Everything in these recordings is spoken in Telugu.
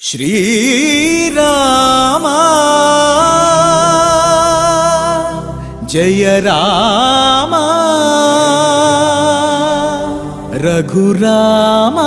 श्रीराम जय राम रघुराम।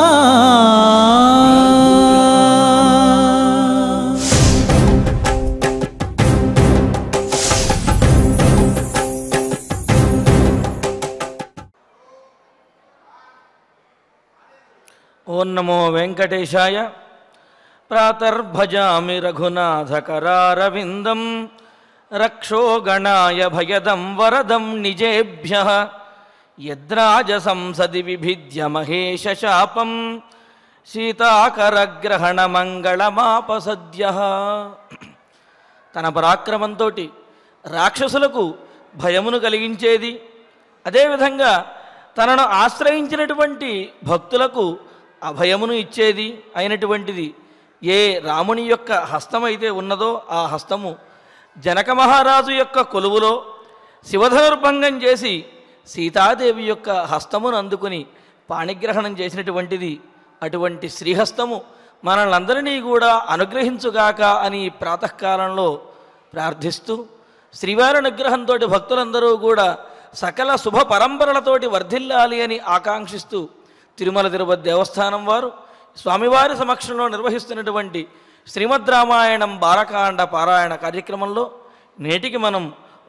ओं नमो वेंकटेशाय। प्रातर्भजामि रघुनाथकरारविन्दं रक्षो गणाय भयदं वरदं निजेभ्यः यद्राजसंसदि विभिद्य महेशशापं सीताकरग्रहणमङ्गलमापसद्यः। తన పరాక్రమంతో రాక్షసులకు భయమును కలిగించేది, అదేవిధంగా తనను ఆశ్రయించినటువంటి భక్తులకు అభయమును ఇచ్చేది అయినటువంటిది ఏ రాముని యొక్క హస్తమైతే ఉన్నదో ఆ హస్తము జనక మహారాజు యొక్క కొలువులో శివధనుర్భంగం చేసి సీతాదేవి యొక్క హస్తమును అందుకుని పాణిగ్రహణం చేసినటువంటిది. అటువంటి శ్రీహస్తము మనల్నందరినీ కూడా అనుగ్రహించుగాక అని ప్రాతకాలంలో ప్రార్థిస్తూ, శ్రీవారి అనుగ్రహంతో భక్తులందరూ కూడా సకల శుభ పరంపరలతోటి వర్ధిల్లాలి అని ఆకాంక్షిస్తూ తిరుమల తిరుపతి దేవస్థానం వారు స్వామివారి సమక్షంలో నిర్వహిస్తున్నటువంటి శ్రీమద్ రామాయణం బాలకాండ పారాయణ కార్యక్రమంలో నేటికి మనం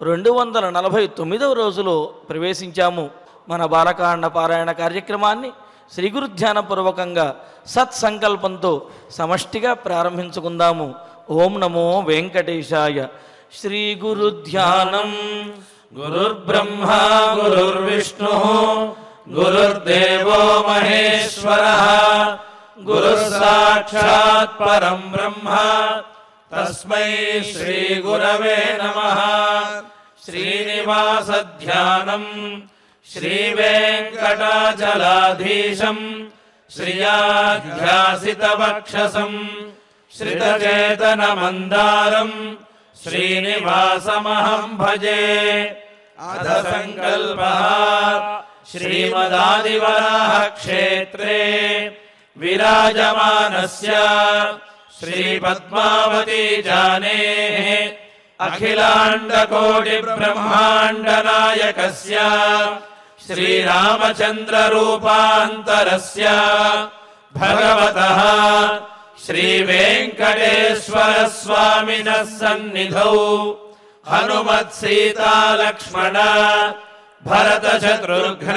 249వ రోజులో ప్రవేశించాము. మన బాలకాండ పారాయణ కార్యక్రమాన్ని శ్రీ గురు ధ్యానపూర్వకంగా సత్సంకల్పంతో సమష్టిగా ప్రారంభించుకుందాము. ఓం నమో వెంకటేశాయ. శ్రీ గురు ధ్యానం. గురుర్బ్రహ్మ గురుర్విష్ణు గురుర్దేవో మహేశ్వరః గురుః సాక్షాత్ పరం బ్రహ్మ తస్మై శ్రీ గురవే నమః. శ్రీనివాస ధ్యానం శ్రీ వెంకటాచలాధీశం శ్రియాధ్యాసిత వక్షసం శ్రితచేతన మందారం శ్రీనివాసమహం భజే. అధ సంకల్పః శ్రీమదాదివరాహ క్షేత్రే విరాజమానస్య శ్రీ పద్మావతి జానేః అఖిలాండ కోటి బ్రహ్మాండ నాయకస్య శ్రీరామచంద్ర రూపాంతరస్య భగవతః శ్రీ వెంకటేశ్వర స్వామినః సన్నిధౌ హనుమత్ సీతా లక్ష్మణ భరత శత్రుఘ్న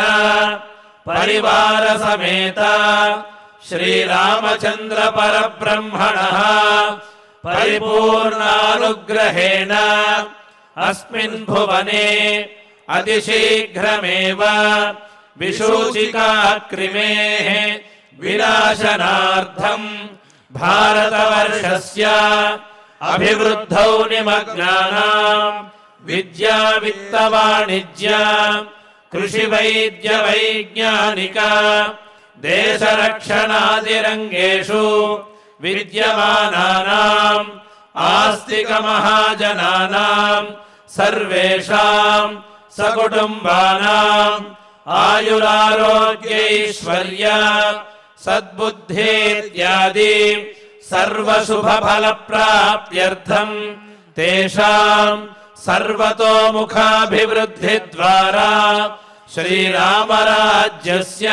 పరివార సమేత శ్రీరామచంద్ర పరబ్రహ్మణః పరిపూర్ణానుగ్రహేణ అస్మిన్ భువనే అతిశీఘ్రమేవ విశూచికాక్రిమేః వినాశనార్థం భారతవర్షస్య అభివృద్ధౌ నిమగ్నానాం విద్యా విత్త వాణిజ్య కృషి వైద్య వైజ్ఞానిక దేశ రక్షణాదిరంగేషు విద్యమానానాం ఆస్తిక మహాజనానాం సర్వేషాం సకుటుంబానాం ఆయురారోగ్యైశ్వర్య సద్బుద్ధేత్యాది సర్వశుభఫల ప్రాప్త్యర్థం తేషాం సర్వతోముఖాభివృద్ధి ద్వారా శ్రీరామరాజ్యస్య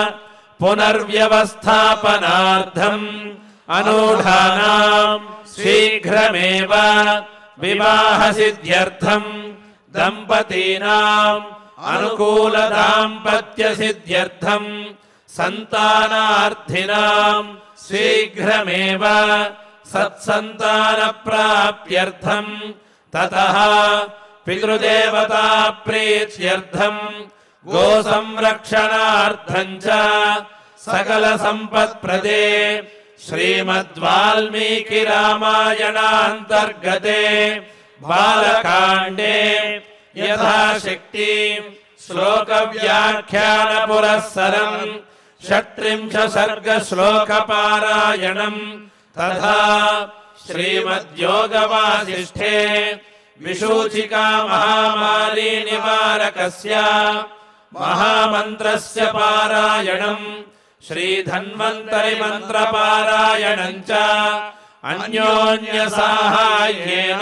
పునర్వ్యవస్థాపనార్థం అనూఢానాం శీఘ్రమేవ వివాహ సిద్ధ్యర్థం దంపతీనాం అనుకూల దాంపత్య సిద్ధ్యర్థం సంతానార్థినాం శీఘ్రమేవ సత్సంతాన ప్రాప్త్యర్థం తతః పితృదేవతా ప్రీత్యర్థం గో సంరక్షణార్థం చ సకల సంపత్ప్రదే శ్రీమద్వాల్మీకి రామాయణాంతర్గతే బాలకాండే యథాశక్తి శ్లోక వ్యాఖ్యాన పురస్సరం 36 సర్గ శ్లోక పారాయణం తథా శ్రీమద్యోగ వాసిష్ఠే విశూచికా మహామారీ నివారకస్య महामन्त्रस्य पारायणं శ్రీధన్వంతరి మంత్రపారాయణం చ అన్యోన్య సాహాయ్యేన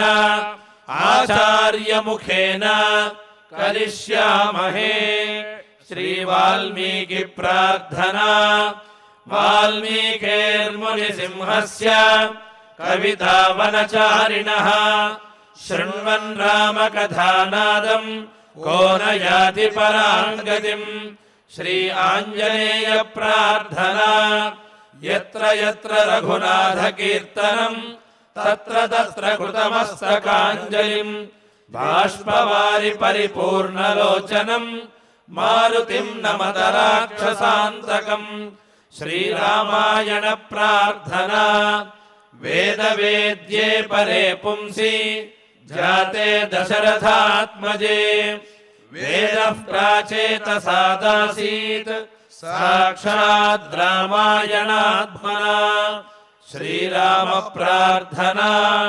ఆచార్యముఖేన కరిష్యామహే. శ్రీ వాల్మీకి ప్రార్థనా. వాల్మీకేర్ముని సింహస్య కవితావనచారిణః శృణ్వన్ రామకథానాదం కో న యాతి పరాంగతిం. శ్రీ ఆంజనేయ ప్రార్థనా. యత్ర యత్ర రఘునాథ కీర్తనం తత్ర తత్ర కృతమస్తకాంజలిం. బాష్పవారి పరిపూర్ణలోచనం మారుతిం నమత రాక్షసాంతకం. శ్రీరామాయణ ప్రార్థనా. వేద వేద్యే పరే పుంసి జాతే దశరథాత్మజే వేదః ప్రాచేతసాదాసీత్ సాక్షాద్ రామాయణాత్మనా. శ్రీరామ ప్రార్థనా.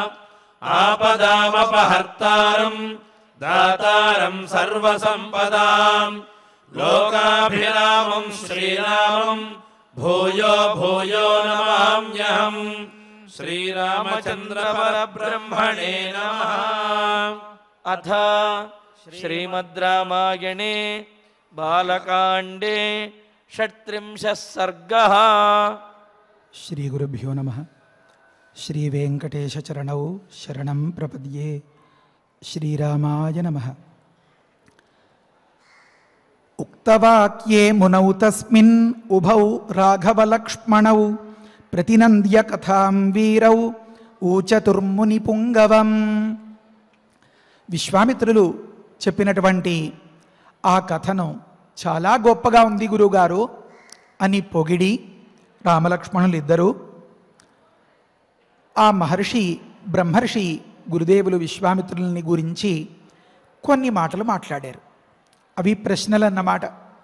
ఆపదామపహర్తారం దాతారం సర్వసంపదాం లోకాభిరామం శ్రీరామం భూయో భూయో నమామ్యహం. శ్రీరామచంద్ర పరబ్రహ్మణే నమః. అథ శ్రీమద్ రామాయణే బాలకాండే షట్త్రింశः సర్గः. శ్రీ గురుభ్యో నమః. శ్రీ వెంకటేశ చరణౌ శరణం ప్రపద్యే. శ్రీరామాయ నమః. ఉక్తవాక్యే మునౌ తస్మిన్ ఉభౌ రాఘవలక్ష్మణౌ ప్రతినంద్య కథాం వీరౌ ఊచతుర్ముని పుంగవం. విశ్వామిత్రులు చెప్పినటువంటి ఆ కథను చాలా గొప్పగా ఉంది గురువుగారు అని పొగిడి రామలక్ష్మణులు ఇద్దరు ఆ మహర్షి బ్రహ్మర్షి గురుదేవులు విశ్వామిత్రులని గురించి కొన్ని మాటలు మాట్లాడారు. అవి ప్రశ్నలు అన్నమాట.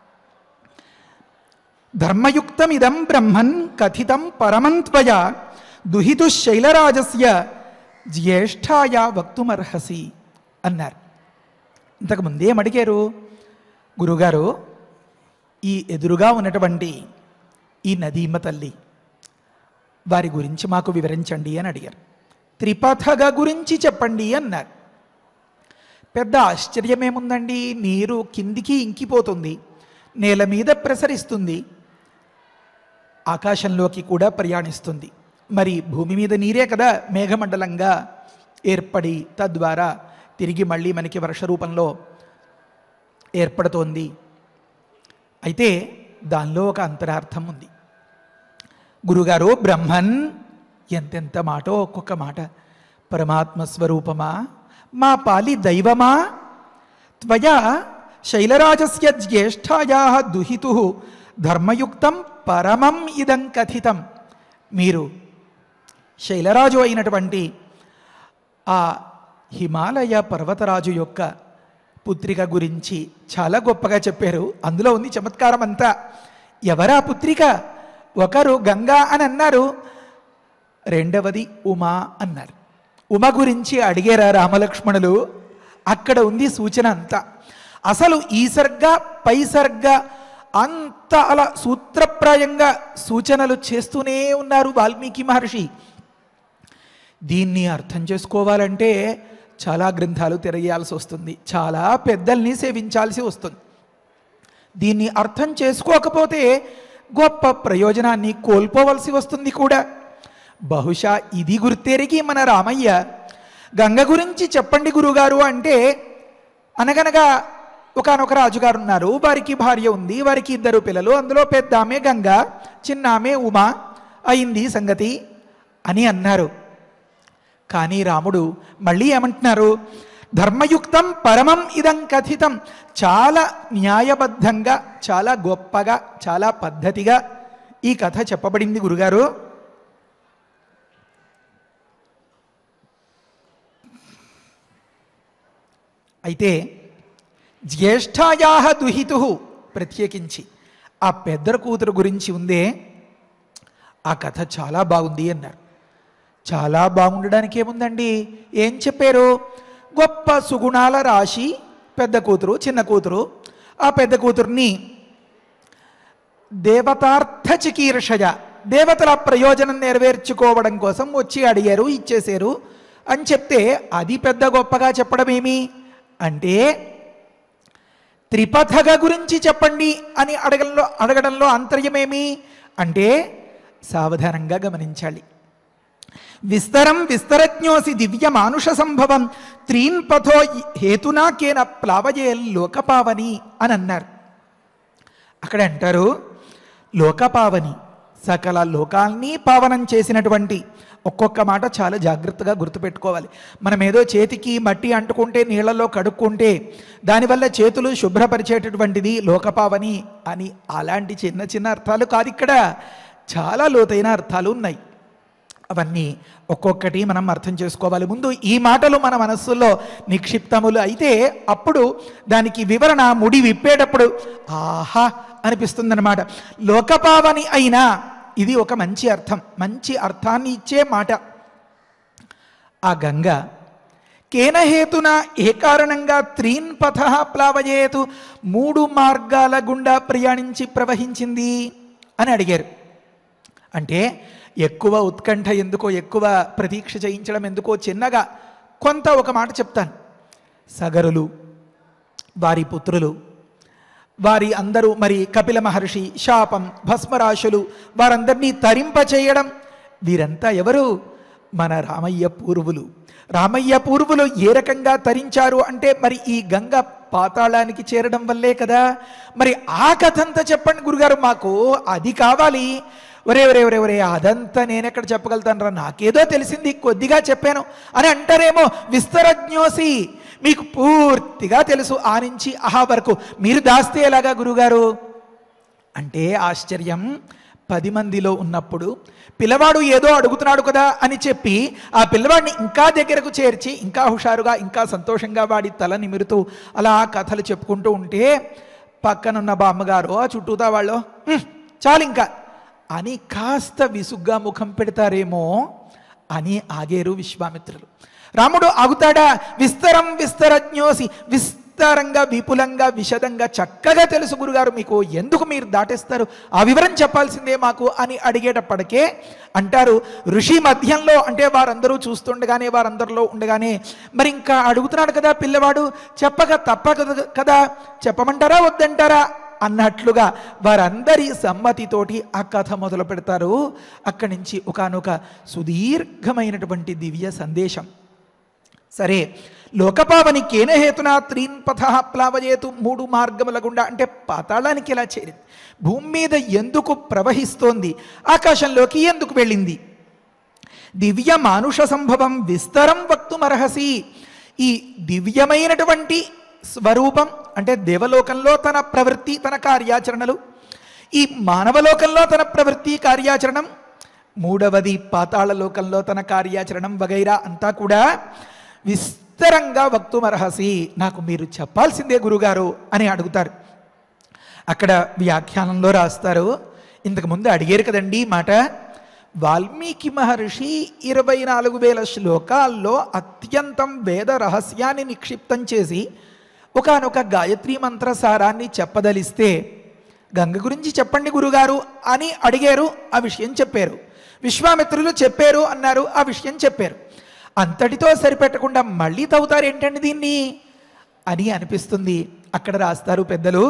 ధర్మయుక్తమిదం బ్రహ్మన్ కథితం పరమంత్వయ దుహితు శైలరాజస్య జ్యేష్ఠాయ వక్తుమర్హసి అన్నారు. ఇంతకు ముందేం అడిగారు గురుగారు? ఈ ఎదురుగా ఉన్నటువంటి ఈ నదీమ తల్లి వారి గురించి మాకు వివరించండి అని అడిగారు. త్రిపథగ గురించి చెప్పండి అన్నారు. పెద్ద ఆశ్చర్యమేముందండి, నీరు కిందికి ఇంకిపోతుంది, నేల మీద ప్రసరిస్తుంది, ఆకాశంలోకి కూడా ప్రయాణిస్తుంది. మరి భూమి మీద నీరే కదా మేఘమండలంగా ఏర్పడి తద్వారా తిరిగి మళ్ళీ మనకి వర్ష రూపంలో ఏర్పడుతోంది. అయితే దానిలో ఒక అంతరార్థం ఉంది గురుగారు. బ్రహ్మన్ ఎంతెంత మాటో, ఒక్కొక్క మాట. పరమాత్మ స్వరూపమా, మా పాలి దైవమా, త్వయా శైలరాజస్య జ్యేష్ఠాయా దుహితు ధర్మయుక్తం పరమం ఇదం కథితం. మీరు శైలరాజు అయినటువంటి ఆ హిమాలయ పర్వతరాజు యొక్క పుత్రిక గురించి చాలా గొప్పగా చెప్పారు. అందులో ఉంది చమత్కారం అంతా. ఎవరా పుత్రిక? ఒకరు గంగా అని అన్నారు, రెండవది ఉమా అన్నారు. ఉమ గురించి అడిగారా రామలక్ష్మణులు? అక్కడ ఉంది సూచన అంతా. అసలు ఈ సర్గ పై సర్గ అంత అలా సూత్రప్రాయంగా సూచనలు చేస్తూనే ఉన్నారు వాల్మీకి మహర్షి. దీన్ని అర్థం చేసుకోవాలంటే చాలా గ్రంథాలు తిరగాల్సి వస్తుంది, చాలా పెద్దల్ని సేవించాల్సి వస్తుంది. దీన్ని అర్థం చేసుకోకపోతే గొప్ప ప్రయోజనాన్ని కోల్పోవలసి వస్తుంది కూడా. బహుశా ఇది గుర్తెరిగి మన రామయ్య గంగ గురించి చెప్పండి గురుగారు అంటే, అనగనగా ఒకానొక రాజుగారు ఉన్నారు, వారికి భార్య ఉంది, వారికి 2 పిల్లలు, అందులో పెద్ద ఆమె గంగ, చిన్న ఆమె ఉమా, అయింది సంగతి అని అన్నారు. కానీ రాముడు మళ్ళీ ఏమంటున్నారు? ధర్మయుక్తం పరమం ఇదం కథితం. చాలా న్యాయబద్ధంగా, చాలా గొప్పగా, చాలా పద్ధతిగా ఈ కథ చెప్పబడింది గురుగారు. అయితే జ్యేష్ఠాయా దుహితు ప్రత్యేకించి ఆ పెద్ద కూతురు గురించి ఉందే, ఆ కథ చాలా బాగుంది అన్నారు. చాలా బాగుండడానికి ఏముందండి, ఏం చెప్పారు? గొప్ప సుగుణాల రాశి పెద్ద కూతురు, చిన్న కూతురు. ఆ పెద్ద కూతుర్ని దేవతార్థ చికీర్షయ, దేవతల ప్రయోజనం నెరవేర్చుకోవడం కోసం వచ్చి అడిగారు, ఇచ్చేశారు అని చెప్తే అది పెద్ద గొప్పగా చెప్పడం ఏమి అంటే, త్రిపథగ గురించి చెప్పండి అని అడగడంలో అంతర్యమేమి అంటే సావధానంగా గమనించాలి. విస్తరం విస్తరజ్ఞోసి దివ్య మానుష సంభవం త్రీన్ పథో హేతునా కేన ప్లావయే లోకపావని అని అన్నారు. అక్కడ అంటారు లోకపావని, సకల లోకాల్ని పావనం చేసినటువంటి. ఒక్కొక్క మాట చాలా జాగ్రత్తగా గుర్తుపెట్టుకోవాలి. మనం ఏదో చేతికి మట్టి అంటుకుంటే నీళ్లలో కడుక్కుంటే దానివల్ల చేతులు శుభ్రపరిచేటటువంటిది లోకపావని అని అలాంటి చిన్న చిన్న అర్థాలు కాదు, ఇక్కడ చాలా లోతైన అర్థాలు ఉన్నాయి. అవన్నీ ఒక్కొక్కటి మనం అర్థం చేసుకోవాలి. ముందు ఈ మాటలు మన మనస్సులో నిక్షిప్తములు అయితే అప్పుడు దానికి వివరణ ముడి విప్పేటప్పుడు ఆహా అనిపిస్తుందన్నమాట. లోకపావని అయినా ఇది ఒక మంచి అర్థం, మంచి అర్థాన్ని ఇచ్చే మాట. ఆ గంగ కేన హేతున ఏ కారణంగా త్రీన్ పథ ప్లావయేతు, 3 మార్గాల గుండా ప్రయాణించి ప్రవహించింది అని అడిగారు. అంటే ఎక్కువ ఉత్కంఠ ఎందుకో, ఎక్కువ ప్రతీక్ష చేయించడం ఎందుకో చిన్నగా కొంత ఒక మాట చెప్తాను. సగరులు, వారి పుత్రులు, వారి అందరూ మరి కపిల మహర్షి శాపం, భస్మరాశులు వారందరినీ తరింపచేయడం, వీరంతా ఎవరు? మన రామయ్య పూర్వులు. రామయ్య పూర్వులు ఏ రకంగా తరించారు అంటే మరి ఈ గంగ పాతాళానికి చేరడం వల్లే కదా. మరి ఆ కథంతా చెప్పండి గురుగారు, మాకు అది కావాలి. ఒరే ఒరే ఒరే ఒరే అదంతా నేనెక్కడ చెప్పగలుగుతాను రా, నాకేదో తెలిసింది కొద్దిగా చెప్పాను అని అంటారేమో. విస్తరజ్ఞోసి, మీకు పూర్తిగా తెలుసు ఆ నుంచి ఆహా వరకు, మీరు దాస్తే ఎలాగా గురుగారు అంటే ఆశ్చర్యం. 10 మందిలో ఉన్నప్పుడు పిల్లవాడు ఏదో అడుగుతున్నాడు కదా అని చెప్పి ఆ పిల్లవాడిని ఇంకా దగ్గరకు చేర్చి ఇంకా హుషారుగా ఇంకా సంతోషంగా వాడి తల నిమురుతూ అలా కథలు చెప్పుకుంటూ ఉంటే పక్కనున్న బామ్మగారు ఆ చుట్టూతా వాళ్ళు చాలు ఇంకా అని కాస్త విసుగ్గా ముఖం పెడతారేమో అని ఆగేరు విశ్వామిత్రులు. రాముడు ఆగుతాడా? విస్తరం విస్తరజ్ఞోసి, విస్తారంగా విపులంగా విశదంగా చక్కగా తెలుసు గురుగారు మీకు, ఎందుకు మీరు దాటేస్తారు, ఆ వివరం చెప్పాల్సిందే మాకు అని అడిగేటప్పటికే అంటారు ఋషి మధ్యంలో, అంటే వారందరూ చూస్తుండగానే వారందరిలో ఉండగానే మరి ఇంకా అడుగుతున్నాడు కదా పిల్లవాడు, చెప్పక తప్పక కదా, చెప్పమంటారా వద్దంటారా అన్నట్లుగా వారందరి సమ్మతితోటి ఆ కథ మొదలు పెడతారు. అక్కడి నుంచి ఒకానొక సుదీర్ఘమైనటువంటి దివ్య సందేశం. సరే, లోకపావని కేన హేతునా త్రీన్ పథ ప్లావయేతు, 3 మార్గముల గుండా అంటే పాతాళానికి ఎలా చేరింది, భూమి మీద ఎందుకు ప్రవహిస్తోంది, ఆకాశంలోకి ఎందుకు వెళ్ళింది. దివ్య మానుష సంభవం విస్తరం వక్తుమర్హసి, ఈ దివ్యమైనటువంటి స్వరూపం అంటే దేవలోకంలో తన ప్రవృత్తి తన కార్యాచరణలు, ఈ మానవలోకంలో తన ప్రవృత్తి కార్యాచరణం, 3వది పాతాళలోకంలో తన కార్యాచరణం వగైరా అంతా కూడా విస్తరంగా వక్తుమర్హసి, నాకు మీరు చెప్పాల్సిందే గురుగారు అని అడుగుతారు. అక్కడ వ్యాఖ్యానంలో రాస్తారు, ఇంతకుముందు అడిగారు కదండి మాట, వాల్మీకి మహర్షి 24,000 శ్లోకాల్లో అత్యంతం వేద రహస్యాన్ని నిక్షిప్తం చేసి ఒకానొక గాయత్రీ మంత్ర సారాన్ని చెప్పదలిస్తే గంగ గురించి చెప్పండి గురుగారు అని అడిగారు, ఆ విషయం చెప్పారు. విశ్వామిత్రులు చెప్పారు అన్నారు, ఆ విషయం చెప్పారు. అంతటితో సరిపెట్టకుండా మళ్ళీ తవ్వుతారు ఏంటండి దీన్ని అని అనిపిస్తుంది. అక్కడ రాస్తారు పెద్దలు,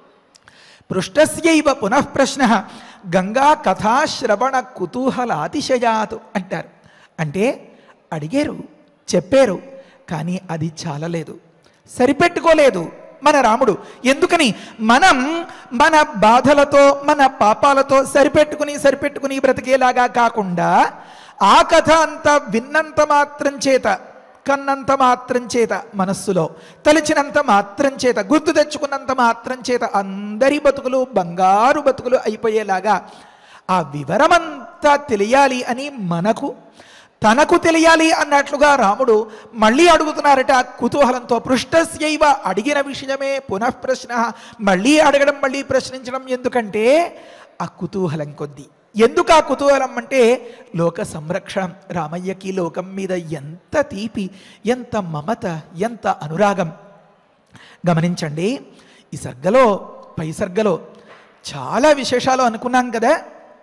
పృష్టస్యైవ పునః ప్రశ్న గంగా కథాశ్రవణ కుతూహలాతిశయాత్ అంటారు. అంటే అడిగారు, చెప్పారు, కానీ అది చాలలేదు, సరిపెట్టుకోలేదు మన రాముడు. ఎందుకని? మనం మన బాధలతో మన పాపాలతో సరిపెట్టుకుని బ్రతికేలాగా కాకుండా ఆ కథ అంతా విన్నంత మాత్రం చేత, కన్నంత మాత్రం చేత, మనస్సులో తలిచినంత మాత్రం చేత, గుర్తు తెచ్చుకున్నంత మాత్రం చేత అందరి బతుకులు బంగారు బతుకులు అయిపోయేలాగా ఆ వివరమంతా తెలియాలి అని తనకు తెలియాలి అన్నట్లుగా రాముడు మళ్ళీ అడుగుతున్నారట కుతూహలంతో. పృష్టస్యైవ, అడిగిన విషయమే పునఃప్రశ్న, మళ్ళీ అడగడం మళ్ళీ ప్రశ్నించడం. ఎందుకంటే ఆ కుతూహలం కొద్దీ. ఎందుకు ఆ కుతూహలం అంటే లోక సంరక్షణం. రామయ్యకి లోకం మీద ఎంత తీపి, ఎంత మమత, ఎంత అనురాగం. గమనించండి, ఈ సర్గలో పై సర్గలో చాలా విశేషాలు అనుకున్నాం కదా,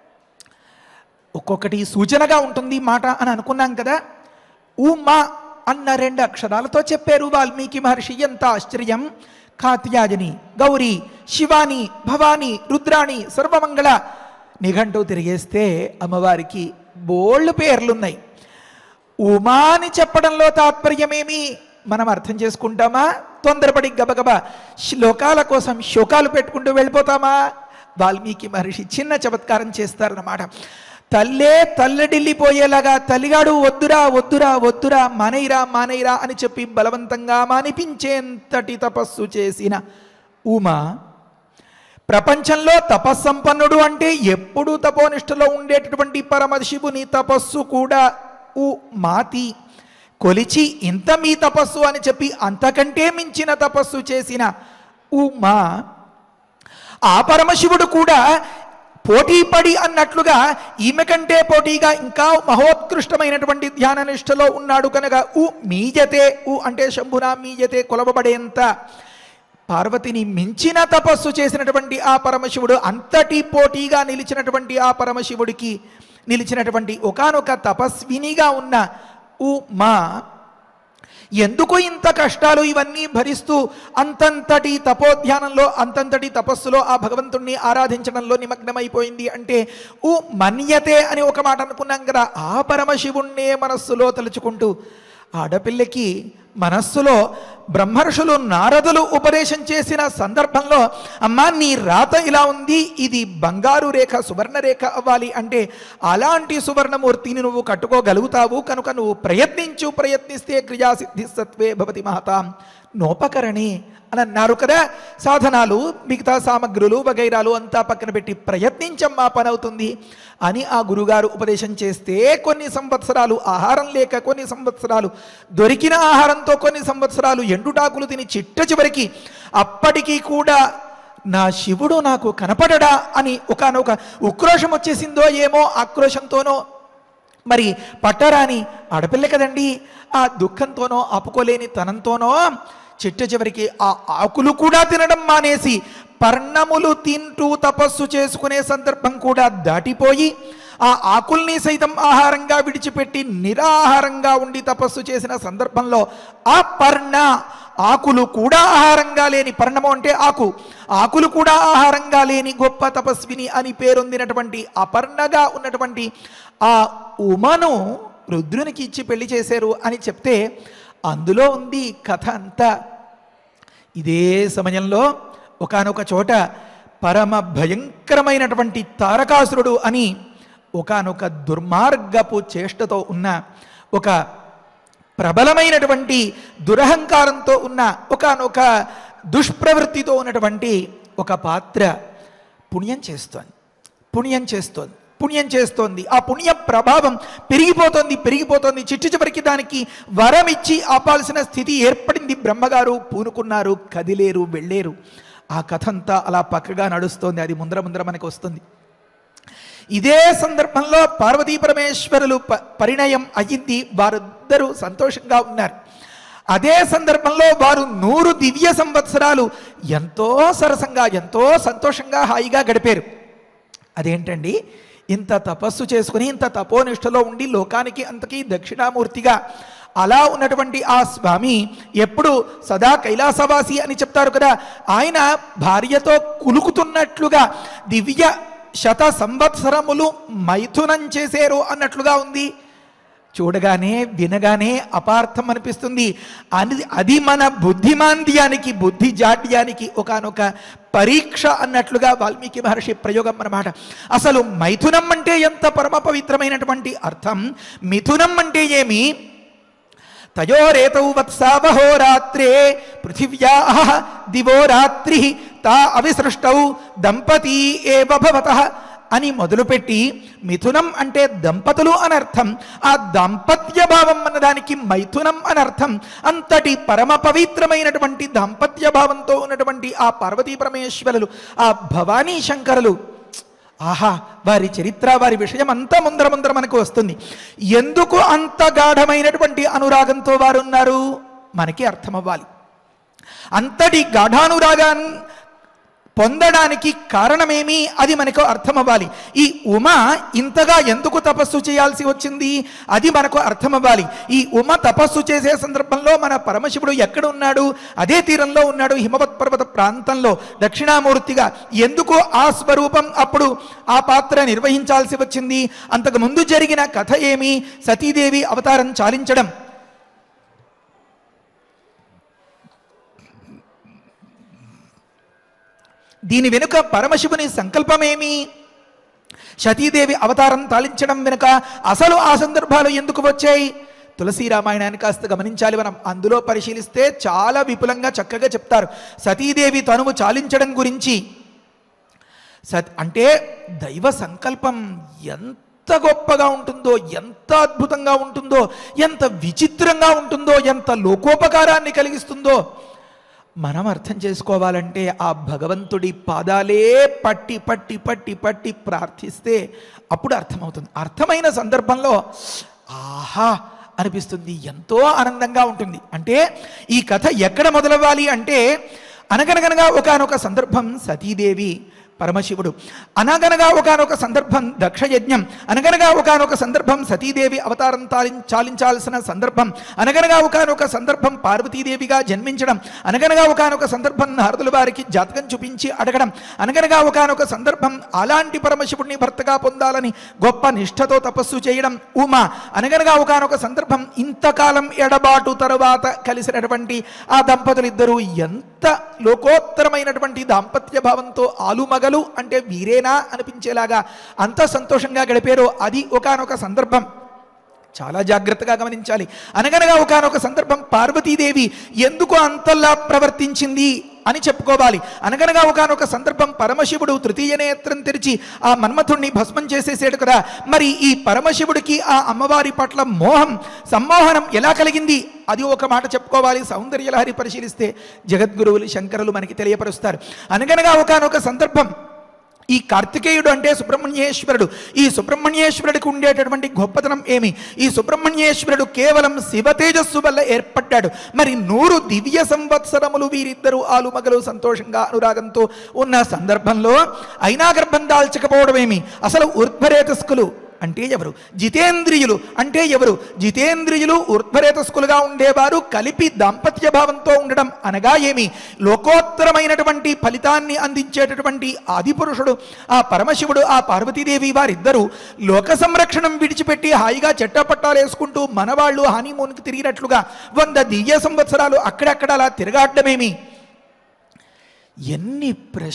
ఒక్కొక్కటి సూచనగా ఉంటుంది మాట అని అనుకున్నాం కదా. ఉమా అన్న 2 అక్షరాలతో చెప్పారు వాల్మీకి మహర్షి. ఎంత ఆశ్చర్యం! కాత్యాయని, గౌరీ, శివాని, భవాని, రుద్రాణి, సర్వమంగళ నిఘంటూ తిరిగేస్తే అమ్మవారికి బోళ్ళు పేర్లున్నాయి. ఉమా అని చెప్పడంలో తాత్పర్యమేమి మనం అర్థం చేసుకుంటామా? తొందరపడి గబగబా శ్లోకాల కోసం శోకాలు పెట్టుకుంటూ వెళ్ళిపోతామా? వాల్మీకి మహర్షి చిన్న చమత్కారం చేస్తారన్నమాట. తల్లే తల్లడిల్లిపోయేలాగా తల్లిగాడు వద్దురా వద్దురా వద్దురా మానేయిరా మానేయిరా అని చెప్పి బలవంతంగా మానిపించేంతటి తపస్సు చేసిన ఉమా, ప్రపంచంలో తపస్సంపన్నుడు అంటే ఎప్పుడూ తపోనిష్టలో ఉండేటటువంటి పరమశివుని తపస్సు కూడా మాతి కొలిచి ఇంత మీ తపస్సు అని చెప్పి అంతకంటే మించిన తపస్సు చేసిన ఉమా, ఆ పరమశివుడు కూడా పోటీపడి అన్నట్లుగా ఈమె కంటే పోటీగా ఇంకా మహోత్కృష్టమైనటువంటి ధ్యాన నిష్టలో ఉన్నాడు కనుక మీజతే అంటే శంభునా మీజతే కొలవబడేంత పార్వతిని మించిన తపస్సు చేసినటువంటి ఆ పరమశివుడు, అంతటి పోటీగా నిలిచినటువంటి ఆ పరమశివుడికి నిలిచినటువంటి ఒకానొక తపస్వినిగా ఉన్న ఉమా ఎందుకు ఇంత కష్టాలు ఇవన్నీ భరిస్తూ అంతంతటి తపోధ్యానంలో అంతంతటి తపస్సులో ఆ భగవంతుణ్ణి ఆరాధించడంలో నిమగ్నమైపోయింది అంటే మన్యతే అని ఒక మాట అనుకున్నాం కదా. ఆ పరమశివుణ్ణే మనస్సులో తలుచుకుంటూ ఆడపిల్లకి మనస్సులో బ్రహ్మర్షులు నారదులు ఉపదేశం చేసిన సందర్భంలో అమ్మా నీ రాత ఇలా ఉంది, ఇది బంగారు రేఖ సువర్ణ రేఖ అవ్వాలి అంటే అలాంటి సువర్ణమూర్తిని నువ్వు కట్టుకోగలుగుతావు కనుక నువ్వు ప్రయత్నిస్తే క్రియాసిద్ధి సత్వే భవతి మహతాం నోపకరణి అని అన్నారు కదా. సాధనాలు మిగతా సామగ్రులు వగైరాలు అంతా పక్కన పెట్టి ప్రయత్నించమ్మా పని అవుతుంది అని ఆ గురుగారు ఉపదేశం చేస్తే కొన్ని సంవత్సరాలు ఆహారం లేక, కొన్ని సంవత్సరాలు దొరికిన ఆహారంతో, కొన్ని సంవత్సరాలు ఎండుటాకులు తిని చిట్ట చివరికి అప్పటికీ కూడా నా శివుడు నాకు కనపడడా అని ఒకనొక ఉక్రోషం వచ్చేసిందో ఏమో, ఆక్రోషంతోనో మరి పట్టరాని ఆడపిల్ల కదండి, ఆ దుఃఖంతోనో ఆపుకోలేని తనంతోనో చిట్ట చివరికి ఆ ఆకులు కూడా తినడం మానేసి పర్ణములు తింటూ తపస్సు చేసుకునే సందర్భం కూడా దాటిపోయి ఆ ఆకుల్ని సైతం ఆహారంగా విడిచిపెట్టి నిరాహారంగా ఉండి తపస్సు చేసిన సందర్భంలో ఆ పర్ణ ఆకులు కూడా ఆహారంగా లేని, పర్ణము అంటే ఆకులు కూడా ఆహారంగా లేని గొప్ప తపస్విని అని పేరొందినటువంటి అపర్ణగా ఉన్నటువంటి ఆ ఉమను రుద్రునికి ఇచ్చి పెళ్లి చేశారు అని చెప్తే అందులో ఉంది కథ అంతా. ఇదే సమయంలో ఒకానొక చోట పరమ భయంకరమైనటువంటి తారకాసురుడు అని ఒకానొక దుర్మార్గపు చేష్టతో ఉన్న, ఒక ప్రబలమైనటువంటి దురహంకారంతో ఉన్న, ఒకానొక దుష్ప్రవృత్తితో ఉన్నటువంటి ఒక పాత్ర పుణ్యం చేస్తోంది. ఆ పుణ్య ప్రభావం పెరిగిపోతోంది. చిట్టు చివరికి దానికి వరం ఇచ్చి ఆపాల్సిన స్థితి ఏర్పడింది. బ్రహ్మగారు పూనుకున్నారు, కదిలేరు, వెళ్ళేరు. ఆ కథ అంతా అలా పక్కగా నడుస్తోంది. అది ముందర మనకు వస్తుంది. ఇదే సందర్భంలో పార్వతీ పరమేశ్వరులు పరిణయం అయ్యింది. వారిద్దరూ సంతోషంగా ఉన్నారు. అదే సందర్భంలో వారు 100 దివ్య సంవత్సరాలు ఎంతో సరసంగా, ఎంతో సంతోషంగా, హాయిగా గడిపారు. అదేంటండి, ఇంత తపస్సు చేసుకుని ఇంత తపోనిష్టలో ఉండి లోకానికి అంతకీ దక్షిణామూర్తిగా అలా ఉన్నటువంటి ఆ స్వామి ఎప్పుడు సదా కైలాసవాసి అని చెప్తారు కదా, ఆయన భార్యతో కులుకుతున్నట్లుగా దివ్య 100 సంవత్సరములు మైథునం చేశారు అన్నట్లుగా ఉంది. చూడగానే వినగానే అపార్థం అనిపిస్తుంది. అది మన బుద్ధిమాంద్యానికి, బుద్ధి జాడ్యానికి ఒకానొక పరీక్ష అన్నట్లుగా వాల్మీకి మహర్షి ప్రయోగం అన్నమాట. అసలు మైథునం అంటే ఎంత పరమ పవిత్రమైనటువంటి అర్థం. మిథునం అంటే ఏమి? తయోరేతౌ వత్సావహోరాత్రే పృథివ్యాః దివో రాత్రి తా అవిసృష్టౌ దంపతీ ఏవ భవతః అని మొదలుపెట్టి మిథునం అంటే దంపతులు అనర్థం, ఆ దాంపత్య భావం అన్నదానికి మైథునం అనర్థం. అంతటి పరమ పవిత్రమైనటువంటి దాంపత్య భావంతో ఉన్నటువంటి ఆ పార్వతీ పరమేశ్వరులు, ఆ భవానీ శంకరులు, ఆహా, వారి చరిత్ర, వారి విషయం అంతా ముందర మనకు వస్తుంది. ఎందుకు అంత గాఢమైనటువంటి అనురాగంతో వారు ఉన్నారు మనకి అర్థమవ్వాలి. అంతటి గాఢానురాగాన్ని పొందడానికి కారణమేమి అది మనకు అర్థమవ్వాలి. ఈ ఉమ ఇంతగా ఎందుకు తపస్సు చేయాల్సి వచ్చింది అది మనకు అర్థమవ్వాలి. ఈ ఉమ తపస్సు చేసే సందర్భంలో మన పరమశివుడు ఎక్కడ ఉన్నాడు? అదే తీరంలో ఉన్నాడు, హిమవత్ పర్వత ప్రాంతంలో దక్షిణామూర్తిగా. ఎందుకు ఆ స్వరూపం అప్పుడు ఆ పాత్ర నిర్వహించాల్సి వచ్చింది? అంతకు ముందు జరిగిన కథ ఏమి? సతీదేవి అవతారం చాలించడం. దీని వెనుక పరమశివుని సంకల్పమేమి? సతీదేవి అవతారం తాళించడం వెనుక అసలు ఆ సందర్భాలు ఎందుకు వచ్చాయి? తులసి రామాయణాన్ని కాస్త గమనించాలి మనం. అందులో పరిశీలిస్తే చాలా విపులంగా చక్కగా చెప్తారు సతీదేవి తనువు చాలించడం గురించి. అంటే దైవ సంకల్పం ఎంత గొప్పగా ఉంటుందో, ఎంత అద్భుతంగా ఉంటుందో, ఎంత విచిత్రంగా ఉంటుందో, ఎంత లోకోపకారాన్ని కలిగిస్తుందో మనం అర్థం చేసుకోవాలంటే ఆ భగవంతుడి పాదాలే పట్టి పట్టి పట్టి పట్టి ప్రార్థిస్తే అప్పుడు అర్థమవుతుంది. అర్థమైన సందర్భంలో ఆహా అనిపిస్తుంది, ఎంతో ఆనందంగా ఉంటుంది. అంటే ఈ కథ ఎక్కడ మొదలవ్వాలి అంటే అనగనగనగా ఒకానొక సందర్భం సతీదేవి పరమశివుడు, అనగనగా ఒకానొక సందర్భం దక్షయజ్ఞం, అనగనగా ఒకానొక సందర్భం సతీదేవి అవతారం చాలించాల్సిన సందర్భం, అనగనగా ఒకానొక సందర్భం పార్వతీదేవిగా జన్మించడం, అనగనగా ఒకానొక సందర్భం నారదుల వారికి జాతకం చూపించి అడగడం, అనగనగా ఒకానొక సందర్భం అలాంటి పరమశివుడిని భర్తగా పొందాలని గొప్ప నిష్ఠతో తపస్సు చేయడం ఉమ, అనగనగా ఒకానొక సందర్భం ఇంతకాలం ఎడబాటు తరువాత కలిసినటువంటి ఆ దంపతులిద్దరూ ఎంత లోకోత్తరమైనటువంటి దాంపత్య భావంతో ఆలుమగ అంటే వీరేనా అనిపించేలాగా అంత సంతోషంగా గడిపారో అది ఒకానొక సందర్భం. చాలా జాగ్రత్తగా గమనించాలి. అనగనగా ఒకానొక సందర్భం పార్వతీదేవి ఎందుకు అంతలా ప్రవర్తించింది అని చెప్పుకోవాలి. అనగనగా ఒకానొక సందర్భం పరమశివుడు తృతీయ నేత్రం తెరిచి ఆ మన్మథుణ్ణి భస్మం చేసేసాడు కదా. మరి ఈ పరమశివుడికి ఆ అమ్మవారి పట్ల మోహం సమ్మోహనం ఎలా కలిగింది అది ఒక మాట చెప్పుకోవాలి. సౌందర్యలహరి పరిశీలిస్తే జగద్గురువులు శంకరులు మనకి తెలియపరుస్తారు. అనగనగా ఒకానొక సందర్భం ఈ కార్తికేయుడు అంటే సుబ్రహ్మణ్యేశ్వరుడు, ఈ సుబ్రహ్మణ్యేశ్వరుడికి ఉండేటటువంటి గొప్పతనం ఏమి? ఈ సుబ్రహ్మణ్యేశ్వరుడు కేవలం శివ తేజస్సు వల్ల ఏర్పడ్డాడు. మరి 100 దివ్య సంవత్సరములు వీరిద్దరూ ఆలుమగలు సంతోషంగా అనురాగంతో ఉన్న సందర్భంలో అయినా గర్భం దాల్చకపోవడం ఏమి? అసలు ఊర్ధ్వరేతస్కులు అంటే ఎవరు? జితేంద్రియులు అంటే ఎవరు? జితేంద్రియులు ఊర్ధ్వరేతస్కులుగా ఉండేవారు కలిపి దాంపత్య భావంతో ఉండడం అనగా ఏమి? లోకోత్తరమైనటువంటి ఫలితాన్ని అందించేటటువంటి ఆదిపురుషుడు ఆ పరమశివుడు, ఆ పార్వతీదేవి వారిద్దరూ లోక సంరక్షణం విడిచిపెట్టి హాయిగా చెట్టపట్టాలు వేసుకుంటూ మనవాళ్ళు హనీమూన్కి తిరిగినట్లుగా 100 దివ్య సంవత్సరాలు అక్కడక్కడ అలా తిరగాడమేమి? ఎన్ని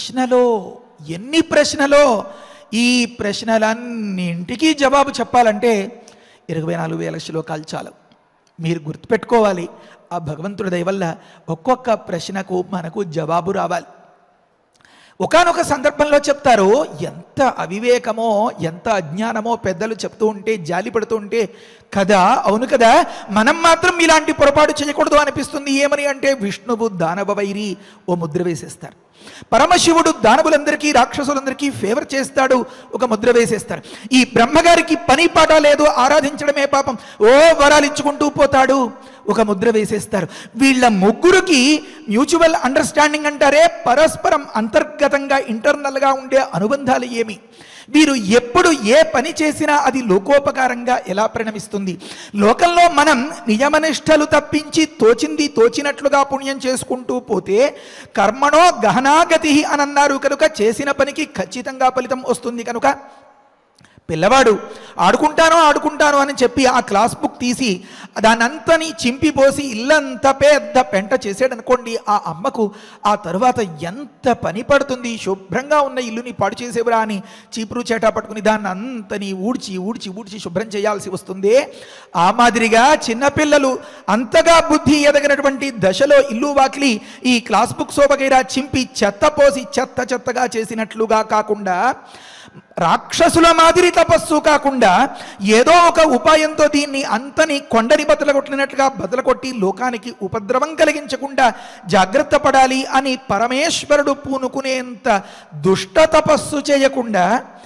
ప్రశ్నలో ఈ ప్రశ్నలన్నింటికీ జవాబు చెప్పాలంటే 24,000 శ్లోకాలు చాలు. మీరు గుర్తుపెట్టుకోవాలి, ఆ భగవంతుడి దయ వల్ల ఒక్కొక్క ప్రశ్నకు మనకు జవాబు రావాలి. ఒకానొక సందర్భంలో చెప్తారు, ఎంత అవివేకమో ఎంత అజ్ఞానమో పెద్దలు చెప్తూ ఉంటే జాలి పడుతూ ఉంటే కదా, అవును కదా, మనం మాత్రం ఇలాంటి పొరపాటు చేయకూడదు అనిపిస్తుంది. ఏమని అంటే విష్ణువు దానవ వైరి ఓ ముద్ర వేసేస్తారు. పరమశివుడు దానవులందరికీ రాక్షసులందరికీ ఫేవర్ చేస్తాడు, ఒక ముద్ర వేసేస్తారు. ఈ బ్రహ్మగారికి పని పాట లేదు, ఆరాధించడమే పాపం, ఓ వరాలు ఇచ్చుకుంటూ పోతాడు, ఒక ముద్ర వేసేస్తారు. వీళ్ళ ముగ్గురికి మ్యూచువల్ అండర్స్టాండింగ్ అంటారే, పరస్పరం అంతర్గతంగా ఇంటర్నల్గా ఉండే అనుబంధాలు ఏమి? వీరు ఎప్పుడు ఏ పని చేసినా అది లోకోపకారంగా ఎలా పరిణమిస్తుంది? లోకంలో మనం నియమనిష్టలు తప్పించి తోచింది తోచినట్లుగా పుణ్యం చేసుకుంటూ పోతే కర్మణో గహనాగతి అని అన్నారు కనుక చేసిన పనికి ఖచ్చితంగా ఫలితం వస్తుంది. కనుక పిల్లవాడు ఆడుకుంటాను అని చెప్పి ఆ క్లాస్ బుక్ తీసి దానంతని చింపిపోసి ఇల్లంతా పెద్ద పెంట చేసాడు అనుకోండి, ఆ అమ్మకు ఆ తరువాత ఎంత పని పడుతుంది. శుభ్రంగా ఉన్న ఇల్లుని పాడు చేసేవరా అని చీపురు చేటా పట్టుకుని దాన్ని అంతని ఊడ్చి శుభ్రం చేయాల్సి వస్తుంది. ఆ మాదిరిగా చిన్నపిల్లలు అంతగా బుద్ధి ఎదగినటువంటి దశలో ఇల్లు వాకిలి ఈ క్లాస్ బుక్ సోపగైరా చింపి చెత్త పోసి చెత్తగా చేసినట్లుగా కాకుండా, రాక్షసుల మాదిరి తపస్సు కాకుండా ఏదో ఒక ఉపాయంతో దీన్ని అంతని కొండని బదలగొట్టినట్లుగా బదలగొట్టి లోకానికి ఉపద్రవం కలిగించకుండా జాగ్రత్త పడాలి అని పరమేశ్వరుడు పూనుకునేంత దుష్ట తపస్సు చేయకుండా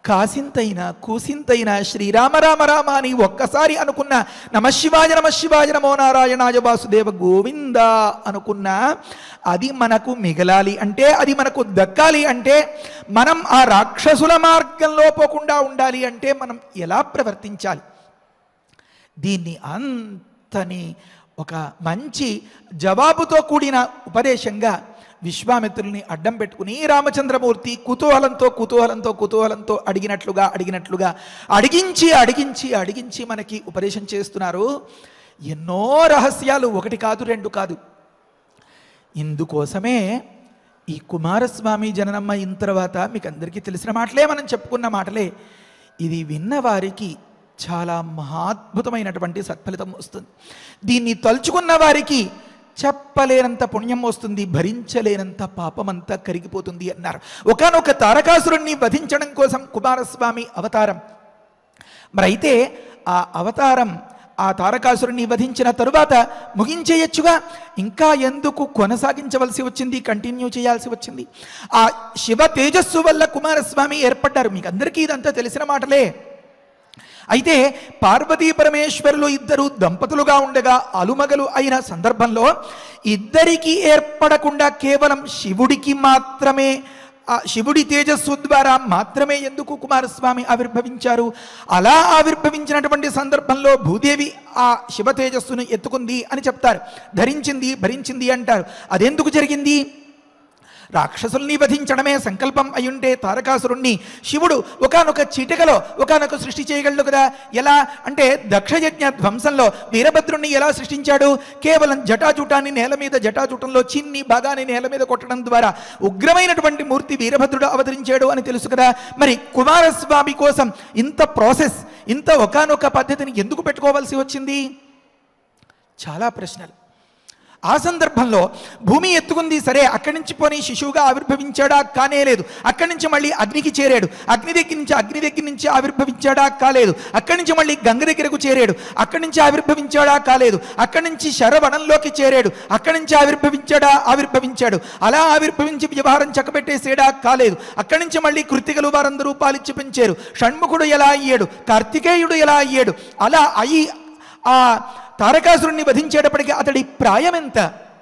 కాసింతైనా కూసింతైనా శ్రీరామ రామ రామ అని ఒక్కసారి అనుకున్న నమశివాయ నమో నారాయణాయ వాసుదేవ గోవింద అనుకున్న అది మనకు మిగలాలి అంటే, అది మనకు దక్కాలి అంటే, మనం ఆ రాక్షసుల మార్గంలో పోకుండా ఉండాలి అంటే మనం ఎలా ప్రవర్తించాలి? దీన్ని అంతని ఒక మంచి జవాబుతో కూడిన ఉపదేశంగా విశ్వామిత్రుల్ని అడ్డం పెట్టుకుని రామచంద్రమూర్తి కుతూహలంతో అడిగినట్లుగా అడిగించి మనకి ఉపదేశం చేస్తున్నారు. ఎన్నో రహస్యాలు, ఒకటి కాదు రెండు కాదు. ఇందుకోసమే ఈ కుమారస్వామి జననమ్మ అయిన తర్వాత మీకు అందరికీ తెలిసిన మాటలే, మనం చెప్పుకున్న మాటలే. ఇది విన్న వారికి చాలా మహాద్భుతమైనటువంటి సత్ఫలితం వస్తుంది. దీన్ని తలుచుకున్న వారికి చెప్పలేనంత పుణ్యం వస్తుంది, భరించలేనంత పాపమంతా కరిగిపోతుంది అన్నారు. ఒకానొక తారకాసురుణ్ణి వధించడం కోసం కుమారస్వామి అవతారం. మరైతే ఆ అవతారం ఆ తారకాసురుణ్ణి వధించిన తరువాత ముగించేయచ్చుగా, ఇంకా ఎందుకు కొనసాగించవలసి వచ్చింది, కంటిన్యూ చేయాల్సి వచ్చింది? ఆ శివ తేజస్సు వల్ల కుమారస్వామి ఏర్పడ్డారు. మీకు అందరికీ ఇదంతా తెలిసిన మాటలే. అయితే పార్వతీ పరమేశ్వరులు ఇద్దరు దంపతులుగా ఉండగా అలుమగలు అయిన సందర్భంలో ఇద్దరికి ఏర్పడకుండా కేవలం శివుడికి మాత్రమే, ఆ శివుడి తేజస్సు ద్వారా మాత్రమే ఎందుకు కుమారస్వామి ఆవిర్భవించారు? అలా ఆవిర్భవించినటువంటి సందర్భంలో భూదేవి ఆ శివ తేజస్సును ఎత్తుకుంది అని చెప్తారు, ధరించింది, భరించింది అంటారు. అదెందుకు జరిగింది? రాక్షసుల్ని వధించడమే సంకల్పం అయ్యుంటే తారకాసురుణ్ణి శివుడు ఒకానొక చిటికలో ఒకానొక సృష్టి చేయగలడు కదా. ఎలా అంటే దక్షయజ్ఞ ధ్వంసంలో వీరభద్రుణ్ణి ఎలా సృష్టించాడు? కేవలం జటాజూటాన్ని నేల మీద, జటాజూటంలో చిన్ని భాగాన్ని నేల మీద కొట్టడం ద్వారా ఉగ్రమైనటువంటి మూర్తి వీరభద్రుడు అవతరించాడు అని తెలుసు కదా. మరి కుమారస్వామి కోసం ఇంత ప్రాసెస్, ఇంత ఒకానొక పద్ధతిని ఎందుకు పెట్టుకోవాల్సి వచ్చింది? చాలా ప్రశ్నలు. ఆ సందర్భంలో భూమి ఎత్తుకుంది సరే, అక్కడి నుంచి పోనీ శిశువుగా ఆవిర్భవించాడా? కానే లేదు. అక్కడి నుంచి మళ్ళీ అగ్నికి చేరాడు, అగ్ని దగ్గర నుంచి ఆవిర్భవించాడా? కాలేదు. అక్కడి నుంచి మళ్ళీ గంగ దగ్గరకు చేరాడు, అక్కడి నుంచి ఆవిర్భవించాడా? కాలేదు. అక్కడి నుంచి శరవణంలోకి చేరాడు, అక్కడి నుంచి ఆవిర్భవించాడు. అలా ఆవిర్భవించి వ్యవహారం చక్కబెట్టేసేడా? కాలేదు. అక్కడి నుంచి మళ్ళీ కృతికలు వారందరూ పాలిచ్చి పెంచారు. షణ్ముఖుడు ఎలా అయ్యాడు? కార్తికేయుడు ఎలా అయ్యాడు? అలా అయి ఆ తారకాసురుణ్ణి వధించేటప్పటికీ అతడి ప్రాయం ఎంత?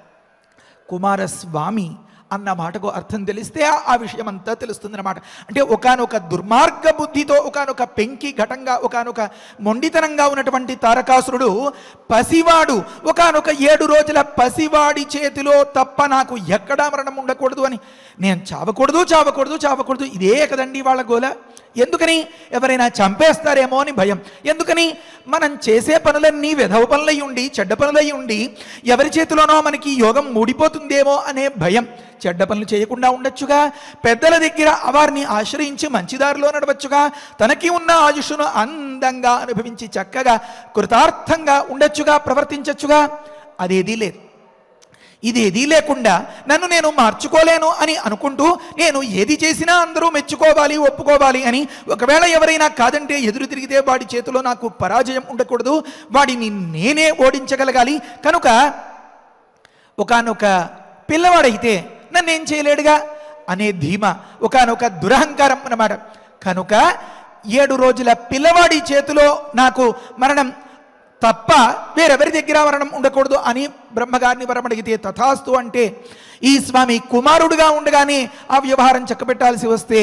కుమారస్వామి అన్న మాటకు అర్థం తెలిస్తే ఆ విషయం అంతా తెలుస్తుంది అన్నమాట. అంటే ఒకానొక దుర్మార్గ బుద్ధితో, ఒకానొక పెంకి ఘటంగా, ఒకానొక మొండితనంగా ఉన్నటువంటి తారకాసురుడు పసివాడు, ఒకానొక 7 రోజుల పసివాడి చేతిలో తప్ప నాకు ఎక్కడా మరణం ఉండకూడదు అని, నేను చావకూడదు ఇదే కదండి వాళ్ళ గోల. ఎందుకని? ఎవరైనా చంపేస్తారేమో అని భయం. ఎందుకని? మనం చేసే పనులన్నీ వెధవ పనులై ఉండి, చెడ్డ పనులై ఉండి, ఎవరి చేతిలోనో మనకి యోగం మూడిపోతుందేమో అనే భయం. చెడ్డ పనులు చేయకుండా ఉండొచ్చుగా, పెద్దల దగ్గర వారిని ఆశ్రయించి మంచిదారిలో నడవచ్చుగా, తనకి ఉన్న ఆయుష్ను అందంగా అనుభవించి చక్కగా కృతార్థంగా ఉండొచ్చుగా, ప్రవర్తించచ్చుగా. అదేదీ లేదు. ఇదేదీ లేకుండా నన్ను నేను మార్చుకోలేను అని అనుకుంటూ, నేను ఏది చేసినా అందరూ మెచ్చుకోవాలి, ఒప్పుకోవాలి అని, ఒకవేళ ఎవరైనా కాదంటే ఎదురు తిరిగితే వాడి చేతిలో నాకు పరాజయం ఉండకూడదు, వాడిని నేనే ఓడించగలగాలి. కనుక ఒకానొక పిల్లవాడైతే నన్నేం చేయలేడుగా అనే ధీమా, ఒకానొక దురహంకారం అన్నమాట. కనుక 7 రోజుల పిల్లవాడి చేతిలో నాకు మరణం తప్ప వేరెవరి దగ్గర మరణం ఉండకూడదు అని బ్రహ్మగారిని వరం అడిగితే తథాస్తు అంటే, ఈ స్వామి కుమారుడుగా ఉండగానే ఆ వ్యవహారం చక్కబెట్టాల్సి వస్తే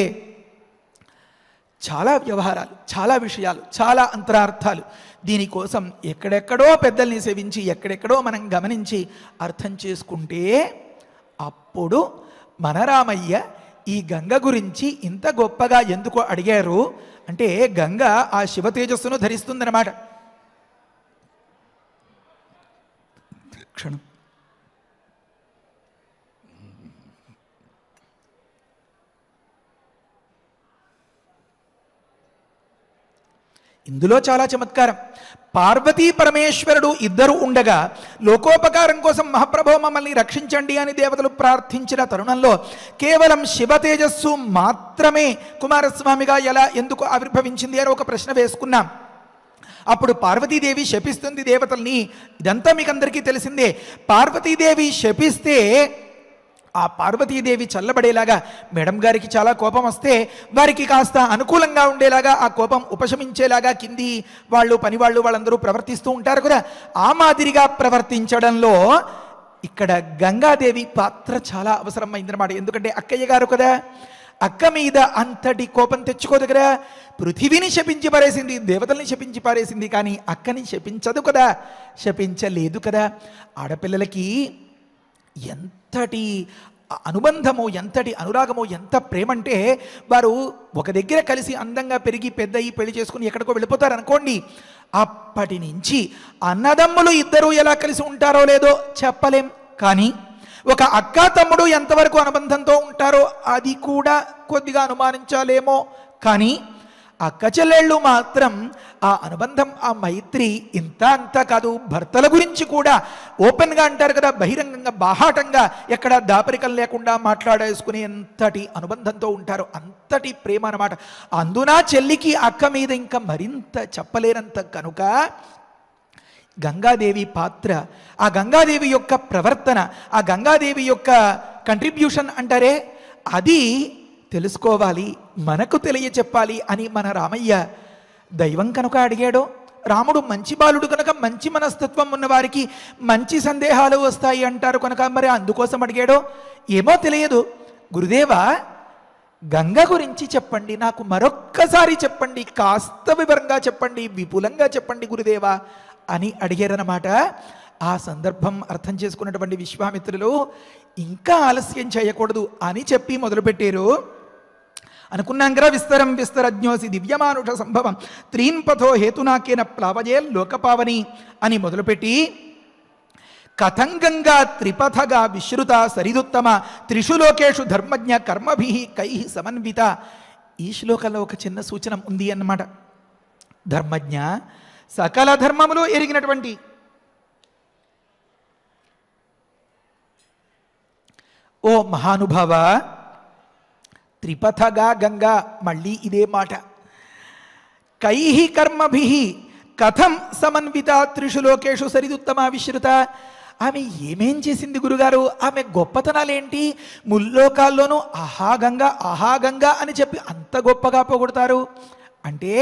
చాలా వ్యవహారాలు, చాలా విషయాలు, చాలా అంతరార్థాలు. దీనికోసం ఎక్కడెక్కడో పెద్దల్ని సేవించి, ఎక్కడెక్కడో మనం గమనించి అర్థం చేసుకుంటే అప్పుడు మన రామయ్య ఈ గంగ గురించి ఇంత గొప్పగా ఎందుకు అడిగారు అంటే, గంగ ఆ శివ తేజస్సును ధరిస్తుందన్నమాట. క్షణం. ఇందులో చాలా చమత్కారం. పార్వతీ పరమేశ్వరుడు ఇద్దరు ఉండగా లోకోపకారం కోసం మహాప్రభో మమ్మల్ని రక్షించండి అని దేవతలు ప్రార్థించిన తరుణంలో కేవలం శివ తేజస్సు మాత్రమే కుమారస్వామిగా ఎందుకు ఆవిర్భవించింది అని ఒక ప్రశ్న వేసుకున్నాం. అప్పుడు పార్వతీదేవి శపిస్తుంది దేవతల్ని. ఇదంతా మీకు అందరికీ తెలిసిందే. పార్వతీదేవి శపిస్తే ఆ పార్వతీదేవి చల్లబడేలాగా, మేడం గారికి చాలా కోపం వస్తే వారికి కాస్త అనుకూలంగా ఉండేలాగా, ఆ కోపం ఉపశమించేలాగా కింది వాళ్ళు పనివాళ్ళు వాళ్ళందరూ ప్రవర్తిస్తూ ఉంటారు కదా, ఆ మాదిరిగా ప్రవర్తించడంలో ఇక్కడ గంగాదేవి పాత్ర చాలా అవసరమైందన్నమాట. ఎందుకంటే అక్కయ్య గారు కదా, అక్క మీద అంతటి కోపం తెచ్చుకోదు కదా. పృథివిని శపించి పారేసింది, దేవతల్ని శపించి పారేసింది, కానీ అక్కని శపించదు కదా, శపించలేదు కదా. ఆడపిల్లలకి ఎంతటి అనుబంధము, ఎంతటి అనురాగము, ఎంత ప్రేమంటే వారు ఒక దగ్గర కలిసి అందంగా పెరిగి పెద్దయి పెళ్లి చేసుకుని ఎక్కడికో వెళ్ళిపోతారు అనుకోండి, అప్పటి నుంచి అన్నదమ్ములు ఇద్దరూ ఎలా కలిసి ఉంటారో లేదో చెప్పలేం. కానీ ఒక అక్క తమ్ముడు ఎంతవరకు అనుబంధంతో ఉంటారో అది కూడా కొద్దిగా అనుమానించాలేమో. కానీ అక్క చెల్లెళ్ళు మాత్రం ఆ అనుబంధం, ఆ మైత్రి ఇంత అంతా కాదు. భర్తల గురించి కూడా ఓపెన్గా అంటారు కదా, బహిరంగంగా బాహాటంగా ఎక్కడ దాపరికం లేకుండా మాట్లాడేసుకుని ఎంతటి అనుబంధంతో ఉంటారో, అంతటి ప్రేమ అన్నమాట. అందున చెల్లికి అక్క మీద ఇంకా మరింత చెప్పలేనంత కనుక గంగాదేవి పాత్ర, ఆ గంగాదేవి యొక్క ప్రవర్తన, ఆ గంగాదేవి యొక్క కంట్రిబ్యూషన్ అంటారే, అది తెలుసుకోవాలి, మనకు తెలియచెప్పాలి అని మన రామయ్య దైవం కనుక అడిగాడో. రాముడు మంచి బాలుడు కనుక మంచి మనస్తత్వం ఉన్నవారికి మంచి సందేహాలు వస్తాయి అంటారు కనుక మరి అందుకోసం అడిగాడో ఏమో తెలియదు. గురుదేవా, గంగ గురించి చెప్పండి, నాకు మరొక్కసారి చెప్పండి, కాస్త వివరంగా చెప్పండి, విపులంగా చెప్పండి గురుదేవా అని అడిగారన్నమాట. ఆ సందర్భం అర్థం చేసుకున్నటువంటి విశ్వామిత్రులు ఇంకా ఆలస్యం చేయకూడదు అని చెప్పి మొదలుపెట్టారు. అనుకున్నాం కదా, విస్తరం విస్తరజ్ఞోసి దివ్యమానుష సంభవం త్రీన్పథో హేతునాకేన ప్లావజే లోకపావని అని మొదలుపెట్టి కథంగంగా త్రిపథగా విశ్రుత సరిదుత్తమ త్రిషు లోకేషు ధర్మజ్ఞ కర్మభి కై సమన్విత. ఈ శ్లోకంలో ఒక చిన్న సూచన ఉంది అన్నమాట. ధర్మజ్ఞ, సకల ధర్మములు ఎరిగినటువంటి, ఓ మహానుభావ, త్రిపథగా గంగా, మళ్ళీ ఇదే మాట. కైహి కర్మభి కథం సమన్విత త్రిషు లోకేషు సరిదుత్తమ విశ్రుత. ఆమె ఏమేం చేసింది గురుగారు? ఆమె గొప్పతనాలేంటి? ముల్లోకాల్లోనూ ఆహాగంగా ఆహాగంగా అని చెప్పి అంత గొప్పగా పొగుడతారు అంటే,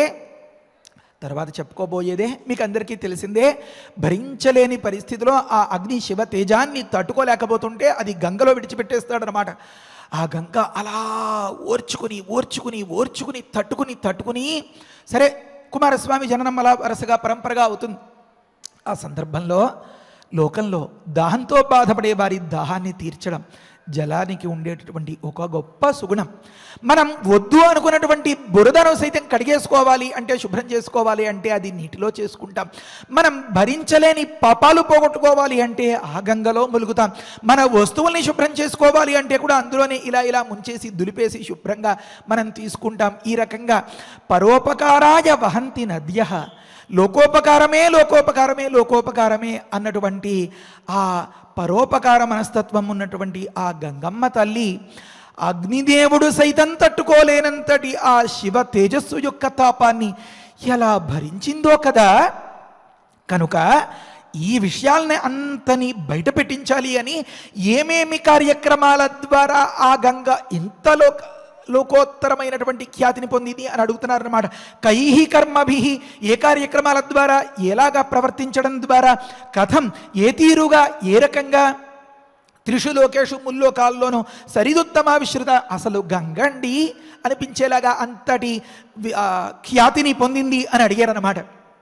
తర్వాత చెప్పుకోబోయేదే మీకు అందరికీ తెలిసిందే. భరించలేని పరిస్థితిలో ఆ అగ్ని శివ తేజాన్ని తట్టుకోలేకపోతుంటే అది గంగలో విడిచిపెట్టేస్తాడనమాట. ఆ గంగ అలా ఓర్చుకుని ఓర్చుకుని ఓర్చుకుని తట్టుకుని తట్టుకుని సరే కుమారస్వామి జననం అలా వరుసగా పరంపరగా అవుతుంది. ఆ సందర్భంలో లోకంలో దాహంతో బాధపడే వారి దాహాన్ని తీర్చడం జలానికి ఉండేటటువంటి ఒక గొప్ప సుగుణం. మనం వద్దు అనుకున్నటువంటి బురదను సైతం కడిగేసుకోవాలి అంటే, శుభ్రం చేసుకోవాలి అంటే అది నీటిలో చేసుకుంటాం. మనం భరించలేని పాపాలు పోగొట్టుకోవాలి అంటే ఆ గంగలో ములుగుతాం. మన వస్తువుల్ని శుభ్రం చేసుకోవాలి అంటే కూడా అందులోనే ఇలా ఇలా ముంచేసి దులిపేసి శుభ్రంగా మనం తీసుకుంటాం. ఈ రకంగా పరోపకారాయ వహంతి నద్యః, లోకోపకారమే లోకోపకారమే లోకోపకారమే అన్నటువంటి ఆ పరోపకార మనస్తత్వం ఉన్నటువంటి ఆ గంగమ్మ తల్లి అగ్నిదేవుడు సైతం తట్టుకోలేనంతటి ఆ శివ తేజస్సు యొక్క తాపాన్ని ఎలా భరించిందో కదా. కనుక ఈ విషయాల్ని అంతని బయట పెట్టించాలి అని ఏమేమి కార్యక్రమాల ద్వారా ఆ గంగ ఇంతలో లోకోత్తరమైనటువంటి ఖ్యాతిని పొందింది అని అడుగుతున్నారన్నమాట. కైహి కర్మభి, ఏ కార్యక్రమాల ద్వారా, ఎలాగా ప్రవర్తించడం ద్వారా, కథం ఏ తీరుగా, ఏ రకంగా, త్రిషు లోకేషు ముల్లోకాల్లోనూ సరిదుత్తమ విశ్రుత, అసలు గంగండి అనిపించేలాగా అంతటి ఖ్యాతిని పొందింది అని అడిగారన్నమాట.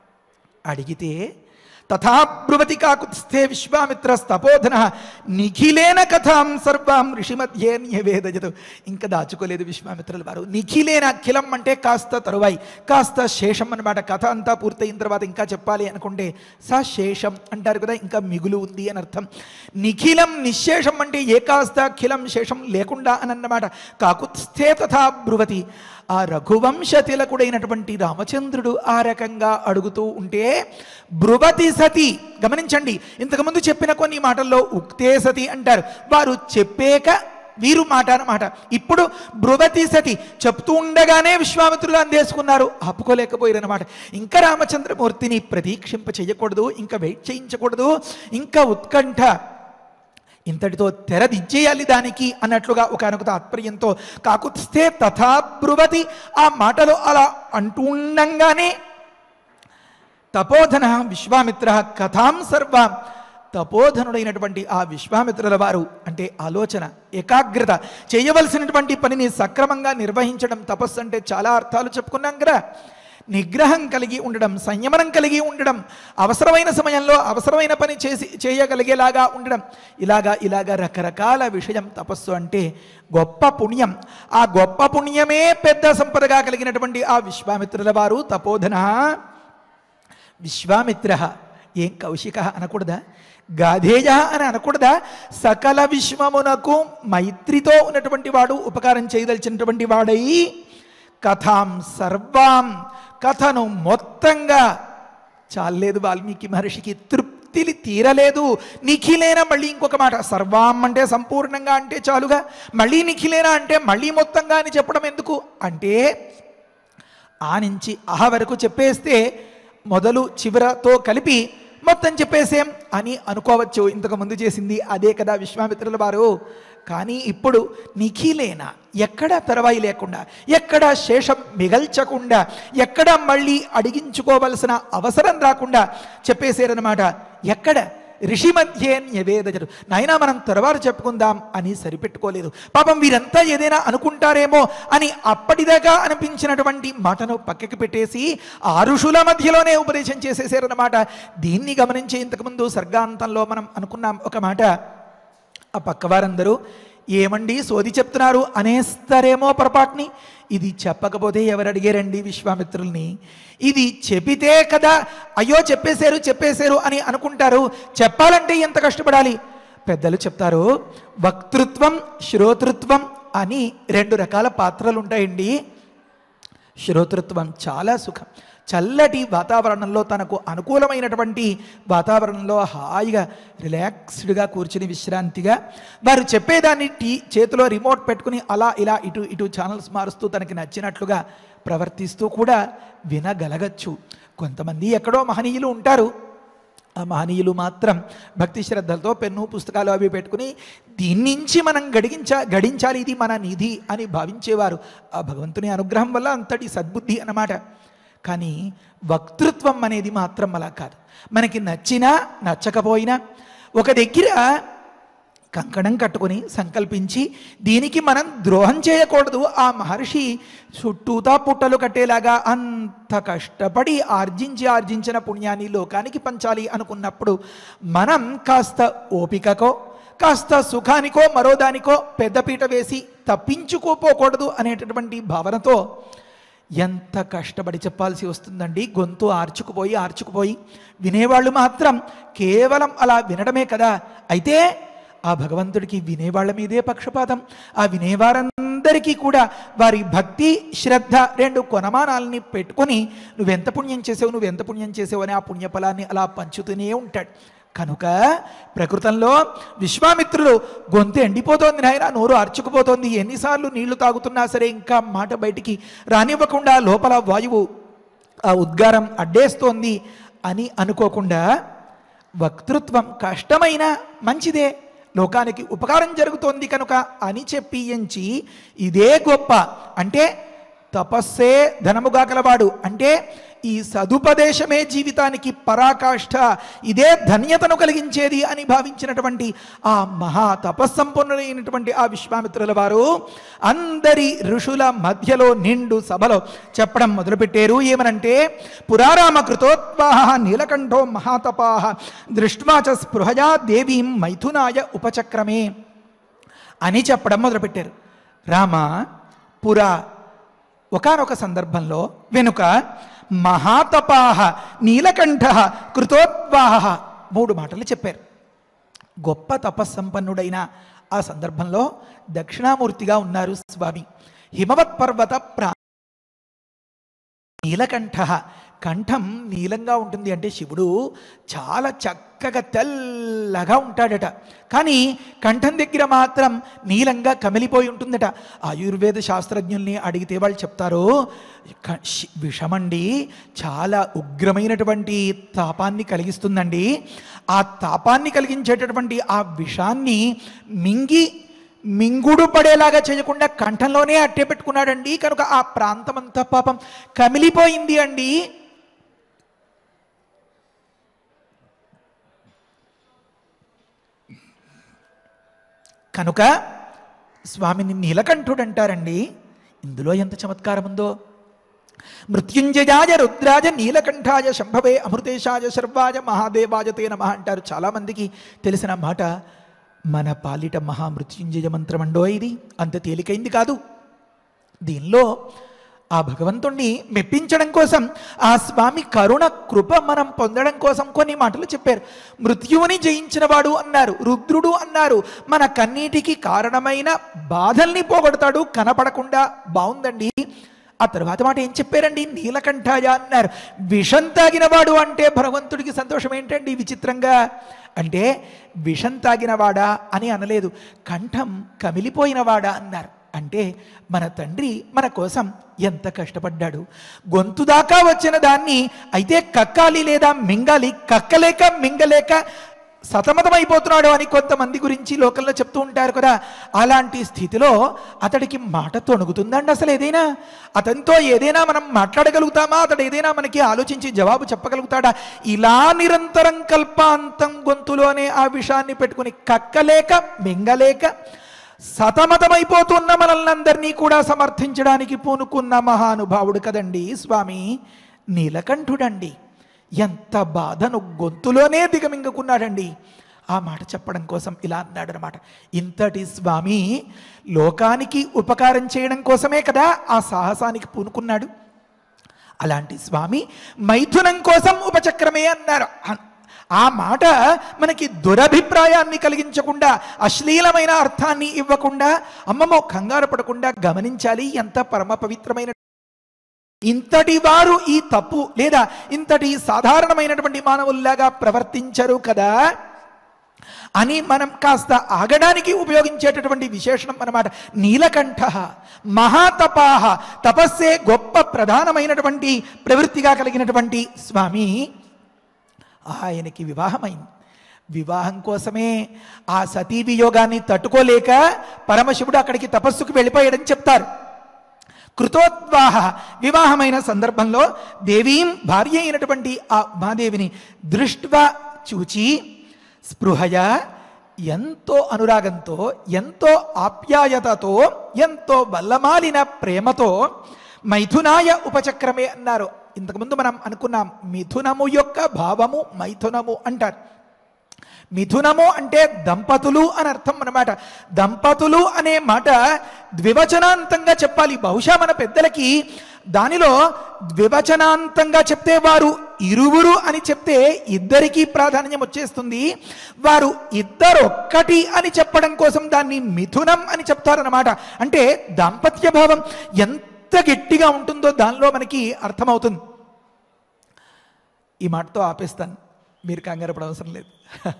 అడిగితే తథా బ్రువతి కాకుత్స్థే విశ్వామిత్రస్తపోధన నిఖిలేన కథాం సర్వాం ఋషి మధ్యే న్యవేదజతు. ఇంకా దాచుకోలేదు విశ్వామిత్రుల వారు. నిఖిలేన, అఖిలం అంటే కాస్త తరువాయి, కాస్త శేషం అన్నమాట. కథ అంతా పూర్తయిన తర్వాత ఇంకా చెప్పాలి అనుకుంటే శేషం అంటారు కదా, ఇంకా మిగులు ఉంది అని అర్థం. నిఖిలం నిశ్శేషం అంటే ఏ కాస్త అఖిలం శేషం లేకుండా అని అన్నమాట. కాకుత్స్థే తథా బ్రువతి, ఆ రఘువంశ తిలకుడైనటువంటి రామచంద్రుడు ఆ రకంగా అడుగుతూ ఉంటే బ్రువతి సతి, గమనించండి, ఇంతకుముందు చెప్పిన కొన్ని మాటల్లో ఉక్తే సతి అంటారు, వారు చెప్పేక వీరు మాట అన్నమాట. ఇప్పుడు బ్రువతి సతి చెప్తూ ఉండగానే విశ్వామిత్రులు అందేసుకున్నారు, ఆపుకోలేకపోయారన్నమాట. ఇంకా రామచంద్రమూర్తిని ప్రతీక్షింప చేయకూడదు, ఇంకా వెయిట్ చేయించకూడదు, ఇంకా ఉత్కంఠ ఇంతటితో తెరదిచ్చేయాలి దానికి అన్నట్లుగా ఒకానొక తాత్పర్యంతో కాకుత్స్థే తథా బ్రువతి, ఆ మాటలో అలా అంటూ ఉండంగానే తపోధన విశ్వామిత్ర కథాం సర్వాం, తపోధనుడైనటువంటి ఆ విశ్వామిత్రుల వారు అంటే ఆలోచన ఏకాగ్రత, చేయవలసినటువంటి పనిని సక్రమంగా నిర్వహించడం. తపస్సు అంటే చాలా అర్థాలు చెప్పుకున్నాం కదా. నిగ్రహం కలిగి ఉండడం, సంయమనం కలిగి ఉండడం, అవసరమైన సమయంలో అవసరమైన పని చేయగలిగేలాగా ఉండడం, ఇలాగా రకరకాల విషయం తపస్సు అంటే. గొప్ప పుణ్యం, ఆ గొప్ప పుణ్యమే పెద్ద సంపదగా కలిగినటువంటి ఆ విశ్వామిత్రుల వారు తపోధన విశ్వామిత్ర. ఏం కౌశిక అనకూడదా, గాధేయ అని అనకూడదా? సకల విశ్వమునకు మైత్రితో ఉన్నటువంటి వాడు, ఉపకారం చేయదలిచినటువంటి వాడై కథాం సర్వాం, కథను మొత్తంగా. చాలేదు వాల్మీకి మహర్షికి తృప్తి తీరలేదు. నిఖిలేన, మళ్ళీ ఇంకొక మాట, సర్వాం అంటే సంపూర్ణంగా అంటే చాలుగా, మళ్ళీ నిఖిలేన అంటే మళ్ళీ మొత్తంగా అని చెప్పడం ఎందుకు అంటే, ఆ నుంచి అహ వరకు చెప్పేస్తే మొదలు చివరతో కలిపి మొత్తం చెప్పేసేం అని అనుకోవచ్చు. ఇంతకు ముందు చేసింది అదే కదా విశ్వామిత్రుల వారు. కానీ ఇప్పుడు నిఖిలేన, ఎక్కడ తరవాయి లేకుండా, ఎక్కడ శేషం మిగల్చకుండా, ఎక్కడ మళ్ళీ అడిగించుకోవలసిన అవసరం రాకుండా చెప్పేశారనమాట. ఎక్కడ ఋషి మధ్యే న్యవేదజరు, నాయనా మనం తర్వాత చెప్పుకుందాం అని సరిపెట్టుకోలేదు. పాపం వీరంతా ఏదైనా అనుకుంటారేమో అని అప్పటిదాకా అనిపించినటువంటి మాటను పక్కకి పెట్టేసి ఆ ఋషుల మధ్యలోనే ఉపదేశం చేసేసారన్నమాట. దీన్ని గమనించి ఇంతకుముందు సర్గాంతంలో మనం అనుకున్నాం ఒక మాట, ఆ పక్కవారందరూ ఏమండి సోది చెప్తున్నారు అనేస్తారేమో పొరపాటుని. ఇది చెప్పకపోతే ఎవరు అడిగారండి విశ్వామిత్రుల్ని? ఇది చెబితే కదా అయ్యో చెప్పేశారు అని అనుకుంటారు. చెప్పాలంటే ఎంత కష్టపడాలి. పెద్దలు చెప్తారు, వక్తృత్వం శ్రోతృత్వం అని 2 రకాల పాత్రలు ఉంటాయండి. శ్రోతృత్వం చాలా సుఖం, చల్లటి వాతావరణంలో, తనకు అనుకూలమైనటువంటి వాతావరణంలో హాయిగా రిలాక్స్డ్గా కూర్చుని విశ్రాంతిగా వారు చెప్పేదాన్ని చేతిలో రిమోట్ పెట్టుకుని అలా ఇలా ఇటు ఛానల్స్ మారుస్తూ తనకి నచ్చినట్లుగా ప్రవర్తిస్తూ కూడా వినగలగచ్చు. కొంతమంది ఎక్కడో మహనీయులు ఉంటారు, ఆ మహనీయులు మాత్రం భక్తి శ్రద్ధలతో పెన్ను పుస్తకాలు అవి పెట్టుకుని దీని నుంచి మనం గడించాలి, ఇది మన నిధి అని భావించేవారు. ఆ భగవంతుని అనుగ్రహం వల్ల అంతటి సద్బుద్ధి అన్నమాట. కానీ వక్తృత్వం అనేది మాత్రం అలా కాదు. మనకి నచ్చినా నచ్చకపోయినా ఒక దగ్గర కంకణం కట్టుకొని సంకల్పించి దీనికి మనం ద్రోహం చేయకూడదు. ఆ మహర్షి చుట్టూతా పుట్టలు కట్టేలాగా అంత కష్టపడి ఆర్జించిన పుణ్యాన్ని లోకానికి పంచాలి అనుకున్నప్పుడు మనం కాస్త ఓపికకో కాస్త సుఖానికో మరోదానికో పెద్దపీట వేసి తప్పించుకోపోకూడదు అనేటటువంటి భావనతో ఎంత కష్టపడి చెప్పాల్సి వస్తుందండి. గొంతు ఆర్చుకుపోయి వినేవాళ్ళు మాత్రం కేవలం అలా వినడమే కదా. అయితే ఆ భగవంతుడికి వినేవాళ్ళ మీదే పక్షపాతం. ఆ వినేవారందరికీ కూడా వారి భక్తి శ్రద్ధ 2 కొనమానాలని పెట్టుకొని నువ్వెంత పుణ్యం చేసావు అని ఆ పుణ్యఫలాన్ని అలా పంచుతూనే ఉంటాడు. కనుక ప్రకృతంలో విశ్వామిత్రులు గొంతు ఎండిపోతోంది నాయన, నోరు అర్చుకుపోతోంది, ఎన్నిసార్లు నీళ్లు తాగుతున్నా సరే ఇంకా మాట బయటికి రానివ్వకుండా లోపల వాయువు ఆ ఉద్గారం అడ్డేస్తోంది అని అనుకోకుండా వక్తృత్వం కష్టమైన మంచిదే, లోకానికి ఉపకారం జరుగుతోంది కనుక అని చెప్పి ఎంచి ఇదే గొప్ప. అంటే తపస్సే ధనముగా కలవాడు, అంటే ఈ సదుపదేశమే జీవితానికి పరాకాష్ఠ, ఇదే ధన్యతను కలిగించేది అని భావించినటువంటి ఆ మహా తపస్సంపన్నులైనటువంటి ఆ విశ్వామిత్రుల వారు అందరి ఋషుల మధ్యలో నిండు సభలో చెప్పడం మొదలుపెట్టారు. ఏమనంటే, పురారామ కృతోత్వాహ నీలకంఠో మహాతపాహ దృష్ట్వా చ స్పృహయా దేవీం మైథునాయ ఉపచక్రమే అని చెప్పడం మొదలుపెట్టారు. రామ పురా, ఒకానొక సందర్భంలో వెనుక మహాతపాహ నీలకంఠ కృతోద్వాహ 3 మాటలు చెప్పారు. గొప్ప తపస్సంపన్నుడైన ఆ సందర్భంలో దక్షిణామూర్తిగా ఉన్నారు స్వామి. హిమవత్ పర్వత నీలకంఠ, కంఠం నీలంగా ఉంటుంది అంటే శివుడు చాలా చక్కగా తెల్లగా ఉంటాడట. కానీ కంఠం దగ్గర మాత్రం నీలంగా కమిలిపోయి ఉంటుందట. ఆయుర్వేద శాస్త్రజ్ఞుల్ని అడిగితే వాళ్ళు చెప్తారు, విషమండి చాలా ఉగ్రమైనటువంటి తాపాన్ని కలిగిస్తుందండి. ఆ తాపాన్ని కలిగించేటటువంటి ఆ విషాన్ని మింగుడు పడేలాగా చేయకుండా కంఠంలోనే అట్టే పెట్టుకున్నాడండి. కనుక ఆ ప్రాంతమంతా పాపం కమిలిపోయింది అండి. కనుక స్వామిని నీలకంఠుడు అంటారండి. ఇందులో ఎంత చమత్కారం ఉందో. మృత్యుంజయాయ రుద్రాజ నీలకంఠాయ శంభవే అమృతేశాయ శర్వాజ మహాదేవాయ తే నమః అంటారు. చాలామందికి తెలిసిన మాట. మన పాలిట మహామృత్యుంజయ మంత్రం అండో ఇది, అంత తేలికైంది కాదు. దీనిలో ఆ భగవంతుణ్ణి మెప్పించడం కోసం, ఆ స్వామి కరుణ కృప మనం పొందడం కోసం కొన్ని మాటలు చెప్పారు. మృత్యువుని జయించిన వాడు అన్నారు, రుద్రుడు అన్నారు, మన కన్నీటికి కారణమైన బాధల్ని పోగొడతాడు, కనపడకుండా. బాగుందండి. ఆ తర్వాత మాట ఏం చెప్పారండి? నీలకంఠాయ అన్నారు. విషం తాగినవాడు అంటే భగవంతుడికి సంతోషం ఏంటండి విచిత్రంగా? అంటే విషం తాగినవాడా అని అనలేదు, కంఠం కమిలిపోయినవాడా అన్నారు. అంటే మన తండ్రి మన కోసం ఎంత కష్టపడ్డాడు. గొంతు దాకా వచ్చిన దాన్ని అయితే కక్కాలి లేదా మింగాలి, కక్కలేక మింగలేక సతమతమైపోతున్నాడు అని కొంతమంది గురించి లోకంలో చెప్తూ ఉంటారు కదా. అలాంటి స్థితిలో అతడికి మాట తొణుగుతుందండి అసలు ఏదైనా? అతనితో ఏదైనా మనం మాట్లాడగలుగుతామా? అతడు ఏదైనా మనకి ఆలోచించి జవాబు చెప్పగలుగుతాడా? ఇలా నిరంతరం కల్పాంతం గొంతులోనే ఆ విషాన్ని పెట్టుకుని కక్కలేక మింగలేక సతమతమైపోతున్న మనల్నందరినీ కూడా సమర్థించడానికి పూనుకున్న మహానుభావుడు కదండి స్వామి నీలకంఠుడండి. ఎంత బాధను గొంతులోనే దిగమింగుకున్నాడండి. ఆ మాట చెప్పడం కోసం ఇలా అన్నాడు అనమాట. ఇంతటి స్వామి లోకానికి ఉపకారం చేయడం కోసమే కదా ఆ సాహసానికి పూనుకున్నాడు. అలాంటి స్వామి మైథునం కోసం ఉపచక్రమే అన్నారు. ఆ మాట మనకి దురభిప్రాయాన్ని కలిగించకుండా, అశ్లీలమైన అర్థాన్ని ఇవ్వకుండా, అమ్మమ్మో కంగారు పడకుండా గమనించాలి. ఎంత పరమ పవిత్రమైన ఇంతటి వారు ఈ తప్పు లేదా ఇంతటి సాధారణమైనటువంటి మానవుల్లాగా ప్రవర్తించరు కదా అని మనం కాస్త ఆగడానికి ఉపయోగించేటటువంటి విశేషణం అన్నమాట. నీలకంఠ మహాతపాహ, తపస్సే గొప్ప ప్రధానమైనటువంటి ప్రవృత్తిగా కలిగినటువంటి స్వామి. ఆయనకి వివాహమైంది. వివాహం కోసమే ఆ సతీ వియోగాన్ని తట్టుకోలేక పరమశివుడు అక్కడికి తపస్సుకు వెళ్ళిపోయాడని చెప్తారు. కృతోద్వాహ, వివాహమైన సందర్భంలో దేవీం భార్య అయినటువంటి ఆ ఉమాదేవిని దృష్ట్వా చూచి స్పృహయ, ఎంతో అనురాగంతో, ఎంతో ఆప్యాయతతో, ఎంతో బల్లమాలిన ప్రేమతో మైథునాయ ఉపచక్రమే అన్నారు. ఇంతకుముందు మనం అనుకున్నాం మిథునము యొక్క భావము మైథునము అంటారు. మిథునము అంటే దంపతులు అని అర్థం అన్నమాట. దంపతులు అనే మాట ద్వివచనాంతంగా చెప్పాలి. బహుశా మన పెద్దలకి దానిలో ద్వివచనాంతంగా చెప్తే వారు ఇరువురు అని చెప్తే ఇద్దరికీ ప్రాధాన్యం వచ్చేస్తుంది. వారు ఇద్దరొక్కటి అని చెప్పడం కోసం దాన్ని మిథునం అని చెప్తారన్నమాట. అంటే దాంపత్య భావం ఎంత గట్టిగా ఉంటుందో దానిలో మనకి అర్థమవుతుంది. ఈ మాటతో ఆపేస్తాను, మీరు కంగారు పడవసరం లేదు.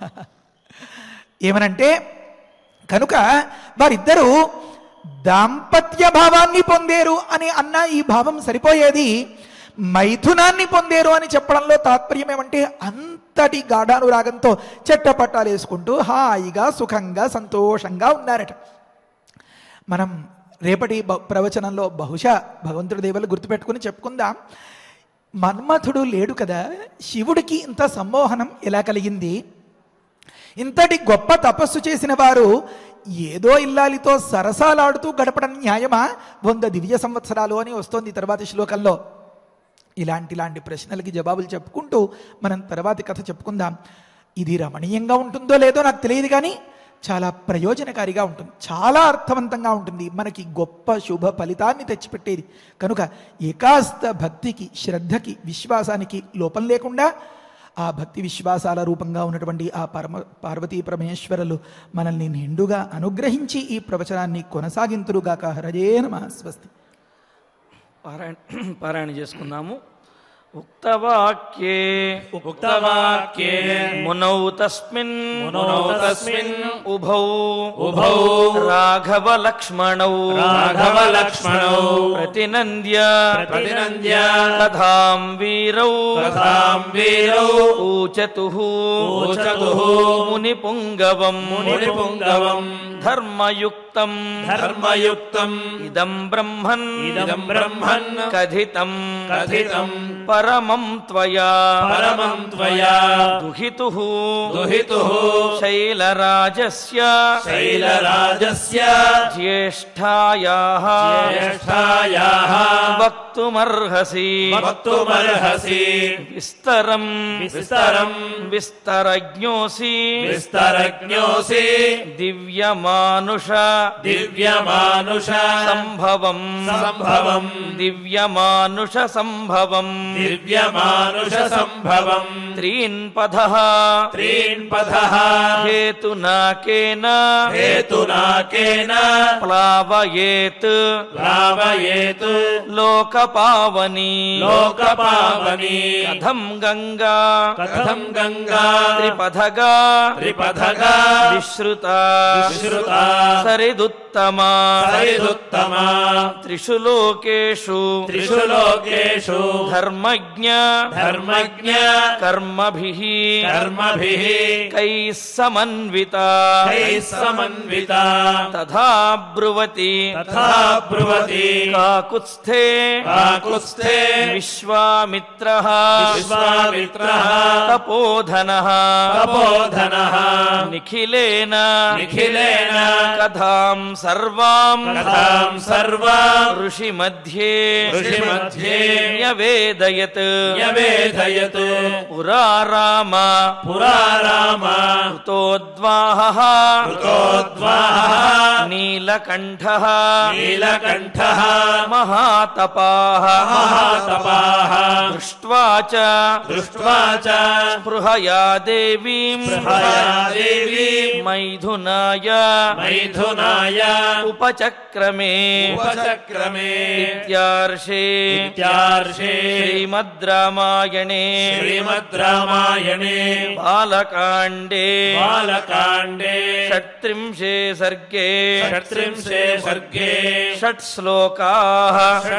ఏమనంటే కనుక వారిద్దరూ దాంపత్య భావాన్ని పొందేరు అని అన్న ఈ భావం సరిపోయేది. మైథునాన్ని పొందేరు అని చెప్పడంలో తాత్పర్యం ఏమంటే అంతటి గాఢానురాగంతో చెట్టపట్టాలు వేసుకుంటూ హాయిగా సుఖంగా సంతోషంగా ఉన్నారట. మనం రేపటి ప్రవచనంలో బహుశా భగవంతుడి దేవుళ్ళు గుర్తుపెట్టుకుని చెప్పుకుందాం. మన్మథుడు లేడు కదా, శివుడికి ఇంత సమ్మోహనం ఎలా కలిగింది? ఇంతటి గొప్ప తపస్సు చేసిన వారు ఏదో ఇల్లాలితో సరసాలాడుతూ గడపడం న్యాయమా? 100 దివ్య సంవత్సరాలు అని వస్తోంది తర్వాతి శ్లోకంలో. ఇలాంటి ప్రశ్నలకి జవాబులు చెప్పుకుంటూ మనం తర్వాతి కథ చెప్పుకుందాం. ఇది రమణీయంగా ఉంటుందో లేదో నాకు తెలియదు, కానీ చాలా ప్రయోజనకారిగా ఉంటుంది, చాలా అర్థవంతంగా ఉంటుంది, మనకి గొప్ప శుభ ఫలితాన్ని తెచ్చిపెట్టేది. కనుక ఏకాస్త భక్తికి, శ్రద్ధకి, విశ్వాసానికి లోపం లేకుండా ఆ భక్తి విశ్వాసాల రూపంగా ఉన్నటువంటి ఆ పార్వతీ పరమేశ్వరులు మనల్ని నిండుగా అనుగ్రహించి ఈ ప్రవచనాన్ని కొనసాగింతురుగాక. హరజే నమః. స్వస్తి. పారాయణ చేసుకుందాము. ఉక్తవాక్యే మునౌ తస్మిన్ ఉభౌ రాఘవ లక్ష్మణౌ ప్రతినంద్య కథాం వీరౌ ఊచతుః మునిపుంగవం ధర్మయుక్తం ఇదం బ్రహ్మన్ కథితం పరమం త్వయా దుహితుః శైలరాజస్య జ్యేష్ఠాయాః వక్తుమర్హసి విస్తరం విస్తరజ్ఞోసి దివ్యమానుష సంభవం దివ్యమానుష సంభవం త్రీన్ పదః హేతునాకేన ప్లావయేత్ లోకపావని కథం గంగా త్రిపథగా విశ్రుత సరిదుత్తమా త్రిషు లోకేషు ధర్మజ్ఞ కర్మభిః కైః సమన్వితా తథా బ్రువతి కాకుత్స్థే విశ్వామిత్రః తపోధనః నిఖిలేన కథాం సర్వాం ఋషి మధ్యే న్యవేదయత్ పురారామ కృతోద్వాహః నీలకంఠః మహాతపాః దృష్ట్వా చ స్పృహయా దేవీం మైథునాయ ఉపచక్రమే ఇత్యార్షే శ్రీమద్ రామాయణే బాలకాండే షట్త్రింశే సర్గే షట్ శ్లోకాః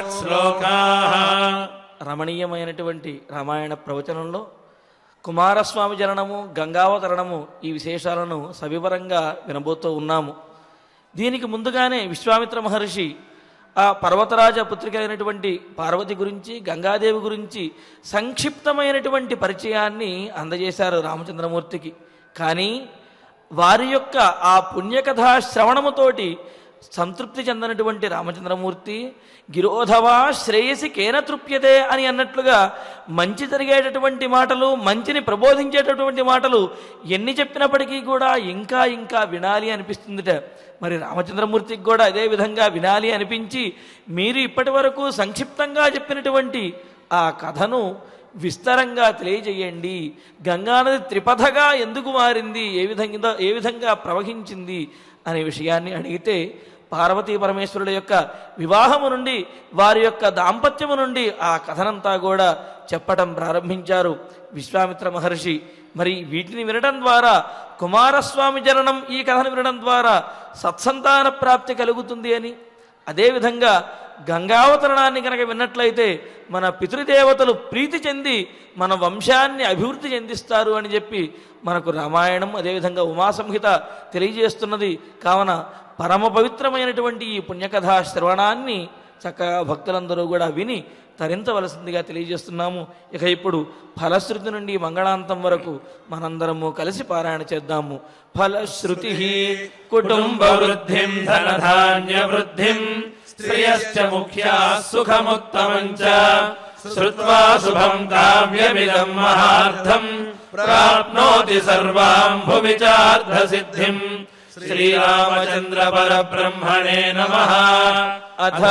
రమణీయమైనటువంటి రామాయణ ప్రవచనంలో కుమారస్వామి జననము గంగావతరణము ఈ విశేషాలను సవివరంగా వినబోతూ ఉన్నాము. దీనికి ముందుగానే విశ్వామిత్ర మహర్షి ఆ పర్వతరాజ పుత్రిక అయినటువంటి పార్వతి గురించి గంగాదేవి గురించి సంక్షిప్తమైనటువంటి పరిచయాన్ని అందజేశారు రామచంద్రమూర్తికి. కానీ వారి యొక్క ఆ పుణ్యకథా శ్రవణముతోటి సంతృప్తి చెందినటువంటి రామచంద్రమూర్తి గిరోధవా శ్రేయసి కేన తృప్యతే అని అన్నట్లుగా మంచి జరిగేటటువంటి మాటలు, మంచిని ప్రబోధించేటటువంటి మాటలు ఎన్ని చెప్పినప్పటికీ కూడా ఇంకా ఇంకా వినాలి అనిపిస్తుందిట. మరి రామచంద్రమూర్తికి కూడా అదే విధంగా వినాలి అనిపించి మీరు ఇప్పటి వరకు సంక్షిప్తంగా చెప్పినటువంటి ఆ కథను విస్తరంగా తెలియజేయండి. గంగానది త్రిపథగా ఎందుకు మారింది, ఏ విధంగా ప్రవహించింది అనే విషయాన్ని అడిగితే పార్వతీ పరమేశ్వరుల యొక్క వివాహము నుండి వారి యొక్క దాంపత్యము నుండి ఆ కథనంతా కూడా చెప్పటం ప్రారంభించారు విశ్వామిత్ర మహర్షి. మరి వీటిని వినడం ద్వారా కుమారస్వామి జననం ఈ కథను వినడం ద్వారా సత్సంతాన ప్రాప్తి కలుగుతుంది అని, అదేవిధంగా గంగావతరణాన్ని కనుక విన్నట్లయితే మన పితృదేవతలు ప్రీతి చెంది మన వంశాన్ని అభివృద్ధి చెందిస్తారు అని చెప్పి మనకు రామాయణం అదేవిధంగా ఉమాసంహిత తెలియజేస్తున్నది. కావున పరమ పవిత్రమైనటువంటి ఈ పుణ్యకథా శ్రవణాన్ని చక్కగా భక్తులందరూ కూడా విని తరించవలసిందిగా తెలియజేస్తున్నాము. ఇక ఇప్పుడు ఫలశ్రుతి నుండి మంగళాంతం వరకు మనందరము కలిసి పారాయణ చేద్దాము. ఫలశ్రుతి కుటుంబ వృద్ధిం ధనధాన్య వృద్ధిం శ్రేయశ్చ ముఖ్యా సుఖముత్తమం చ శ్రుత్వా శుభం కావ్యమిదం మహార్థం ప్రాప్నోతి సర్వాం భువి చార్థ సిద్ధిం. శ్రీరామచంద్ర పరబ్రహ్మణే నమః. అథ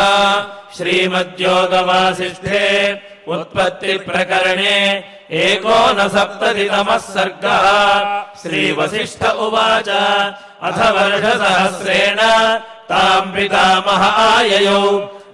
శ్రీమద్యోగవాసిష్ఠే ఉత్పత్తి ప్రకరణే ఏకోనసప్తతితమః సర్గః. శ్రీవసిష్ఠ ఉవాచ అథ వర్షసహస్రేణ తాం పితామహ ఆయయౌ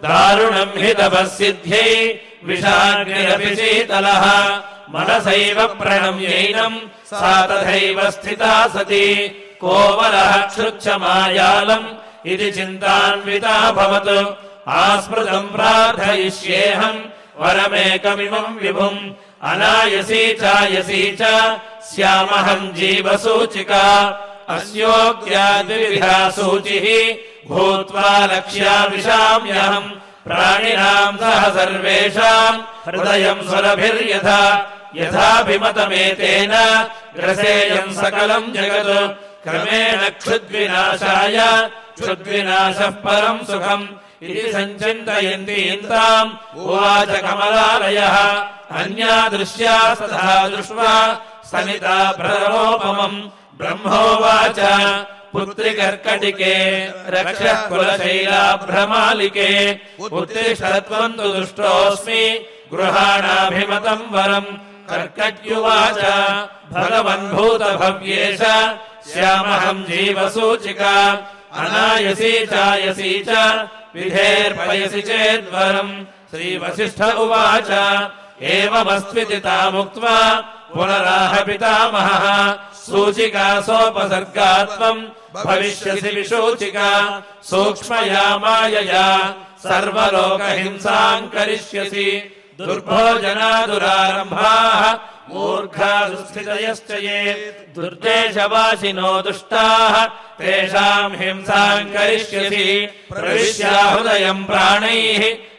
दारुणं हि तपःसिद्ध्यै विषाग्निरपि शीतलः मनसैव प्रणम्यैनं सा तथैव स्थिता सती कोवलः क्षुच्छमायालम् इति चिन्तान्विता भवतु आस्मृतं प्रार्थयिष्येऽहं वरमेकमिमं विभुम् अनायसी चायसी च स्यामहं जीवसूचिका अस्योक्त्याद्विविधा सूचिः भूत्वा लक्ष्यामिषाम्यहम् प्राणिनां सह सर्वेषां हृदयं सुरभिर्यथा यथाभिमतमेतेन ग्रसेयं सकलं जगत् क्रमेण क्षुद्विनाशाय क्षुद्विनाशः परं सुखम् इति सञ्चिन्तयन्ति इंताम् उवाच कमलालयः अन्या दृश्या तथा दृष्ट्वा सनिता भ्रमोपमम् ब्रह्मोवाच पुत्रिकर्कटिके रक्षः कुलशैलाभ्रमालिके उत्तिष्ठत्वं तु दुष्टोऽस्मि गृहाणाभिमतं वरम् कर्कट्युवाच भगवन्भूतभव्येश स्यामहं जीवसूचिका अनायसी चायसी च विधेर्पयसि चेद्वरम् श्रीवसिष्ठ उवाच एवमस्त्विति तामुक्त्वा पुनराह पितामहः सूचिका सोपसर्गात्वम् भविष्यसि विशूचिका सूक्ष्मया मायया सर्वलोकहिंसाम् करिष्यसि दुर्भोजना दुरारम्भाः मूर्खा दुःस्थितयश्च ये दुर्देशवासिनो दुष्टाः तेषाम् हिंसाम् करिष्यसि प्रविश्य हृदयम् प्राणैः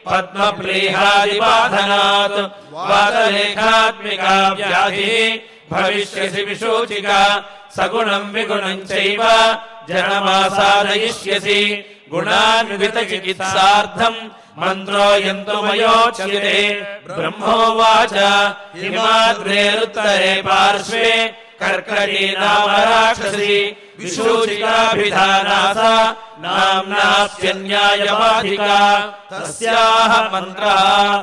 पद्मप्लीहादिबाधनात् वातलेखात्मिका व्याधिः भविष्यसि विशूचिका सगुणम् विगुणम् चैव जनमासादयिष्यसि गुणान्वितचिकित्सार्थम् मन्त्रो यन्तुमयोच्यते ब्रह्मोवाच हिमाद्रेरुत्तरे पार्श्वे कर्कटी नाम राक्षसी विशूचिकाभिधानासा नाम्नास्त्यन्यायवाधिका तस्याः मन्त्रः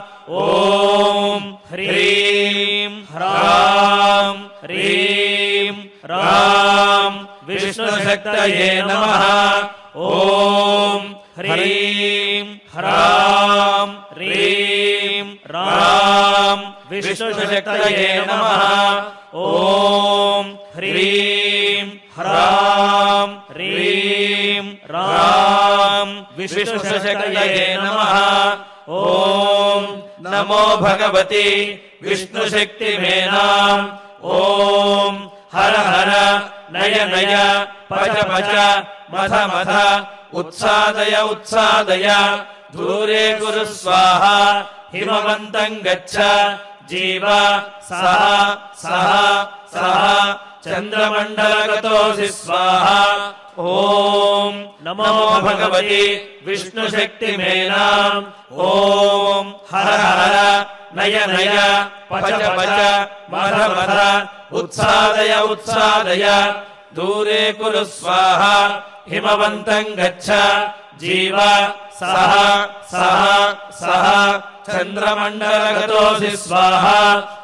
ॐ ह्रीं ह्रां ह्रीं ह्रां विष्णुशक्तये नमः ॐ ह्रीं ह्रां ह्रीं ह्रां विष्णुशक्तये नमः ॐ ह्रीं ह्रां ह्रीं ह्रां विष्णुशक्तये नमः ॐ नमो भगवति विष्णुशक्तिमेनाम् ॐ हर हर नय नय पच पच मथ मथ उत्सादय उत्सादय दूरे कुरु स्वाहा हिमवन्तं गच्छ जीव सह सह सह चन्द्रमण्डलगतोऽसि स्वाहा ॐ नमो भगवति विष्णुशक्तिमेनाम् ॐ हर हर नय नय पच पच मथ मथ उत्सादय उत्सादय दूरे कुरु स्वाहा हिमवन्तं गच्छ जीव सह सह सह चन्द्रमण्डलगतोऽसि स्वाहा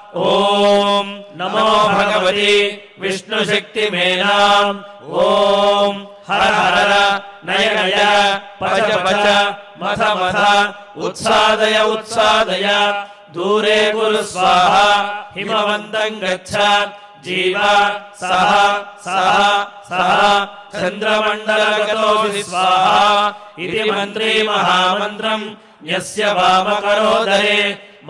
ॐ नमो भगवति विष्णुशक्तिमेनाम् ॐ हर हर नय नय पच पच मथ मथ उत्सादय उत्सादय दूरे कुरु स्वाहा हिमवन्तं गच्छ जीव सह सह सह चन्द्रमण्डलगतोऽसि स्वाहा इति मन्त्री महामन्त्रम् यस्य वामकरोदरे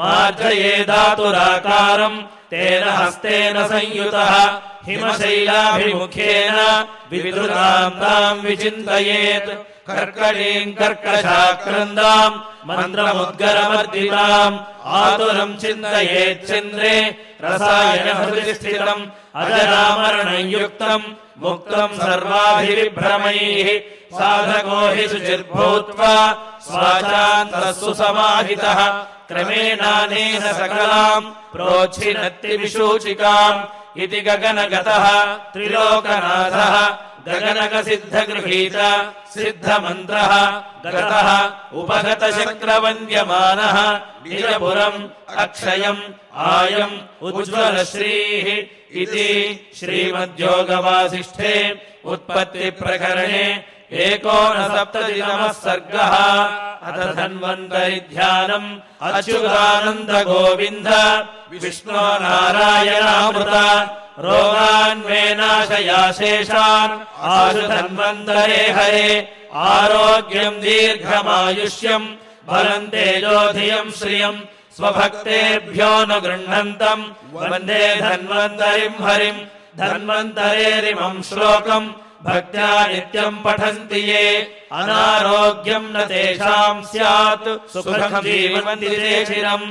मार्जयेदातुराकारम् तेन हस्तेन संयुतः हिमशैलाभिमुखेन विद्रुताम् ताम् विचिन्तयेत् कर्कटीम् कर्कशाक्रन्दाम् मन्त्रमुद्गरमर्दिताम् आतुरम् चिन्तयेच्चन्द्रे रसायनहृदि स्थितम् अजरामरणम् युक्तम् मुक्तम् सर्वाभिविभ्रमैः साधको हि शुचिर्भूत्वा स्वाचान्तस्तु समाहितः क्रमेणानेन सकलाम् प्रोच्छिनत्ति विशूचिकाम् इति गगनगतः त्रिलोकनाथः गगनकसिद्धगृहीत सिद्धमन्त्रः गतः उपगतशक्रवन्द्यमानः निजपुरम् अक्षयम् आयम् उज्ज्वलश्रीः इति श्रीमद्योगवासिष्ठे उत्पत्तिप्रकरणे एकोनसप्ततितमः सर्गः। अथ धन्वन्तरि ध्यानम् अच्युतानन्द गोविन्द विष्णो नारायणामृत रोगान् मे नाशया शेषान् आशु धन्वन्तरे हरे आरोग्यम् दीर्घमायुष्यम् बलम् तेजोधियम् श्रियम् स्वभक्तेभ्यो न गृह्णन्तम् वन्दे धन्वन्तरिम् हरिम् धन्वन्तरेरिमम् श्लोकम् भक्त्या नित्यम् पठन्ति ये अनारोग्यम् न तेषाम् स्यात् सुखम् जीवन्ति ते चिरम्।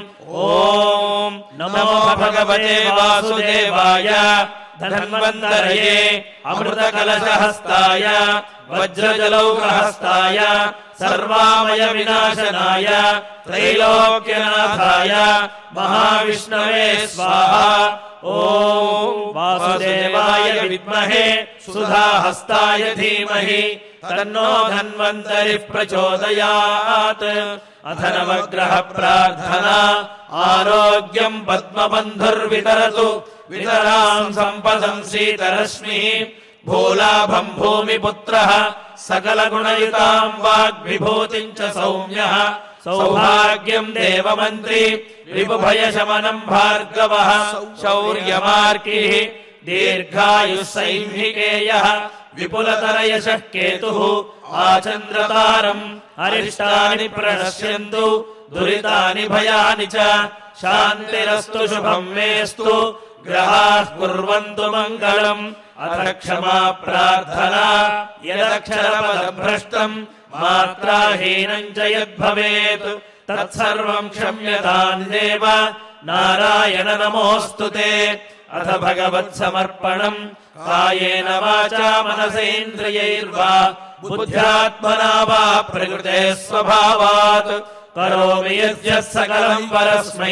ॐ नमो भगवते वासुदेवाय धन्वन्तरये अमृतकलशहस्ताय वज्रजलौकहस्ताय सर्वामय विनाशनाय त्रैलोक्यनाथाय महाविष्णवे स्वाहा। ॐ वासुदेवाय विद्महे सुधाहस्ताय धीमहि तन्नो धन्वन्तरिः प्रचोदयात्। अथ नवग्रह प्रार्थना। आरोग्यम् पद्मबन्धुर्वितरतु वितराम् सम्पदम् शीतरश्मिः भूलाभम् भूमिपुत्रः सकलगुणयुताम् वाग्विभूतिम् च सौम्यः सौभाग्यम् देवमन्त्री रिपुभयशमनम् भार्गवः शौर्यमार्किः दीर्घायुः सैंहिकेयः विपुलतरयशः केतुः आचन्द्रतारम् अरिष्टानि प्रणश्यन्तु दुरितानि भयानि च शान्तिरस्तु शुभम् मेस्तु ग्रहाः कुर्वन्तु मङ्गलम्। अथ क्षमा प्रार्थना। यदक्षरपदभ्रष्टम् मात्राहीनम् च यद्भवेत् तत्सर्वम् क्षम्यताम् देव नारायण नमोऽस्तु ते। अथ भगवत्समर्पणम्। कायेन वाचा मनसेन्द्रियैर्वा बुद्ध्यात्मना वा प्रकृते स्वभावात् करोमि यद्यत् सकलम् परस्मै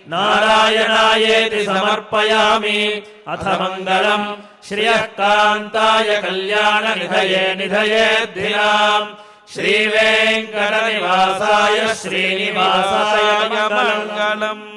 नारायणायेति समर्पयामि। अथ मङ्गलम् श्रियः कान्ताय कल्याणनिधये निधयेद्धिनाम् श्रीवेङ्कटनिवासाय श्रीनिवासाय मङ्गलम्।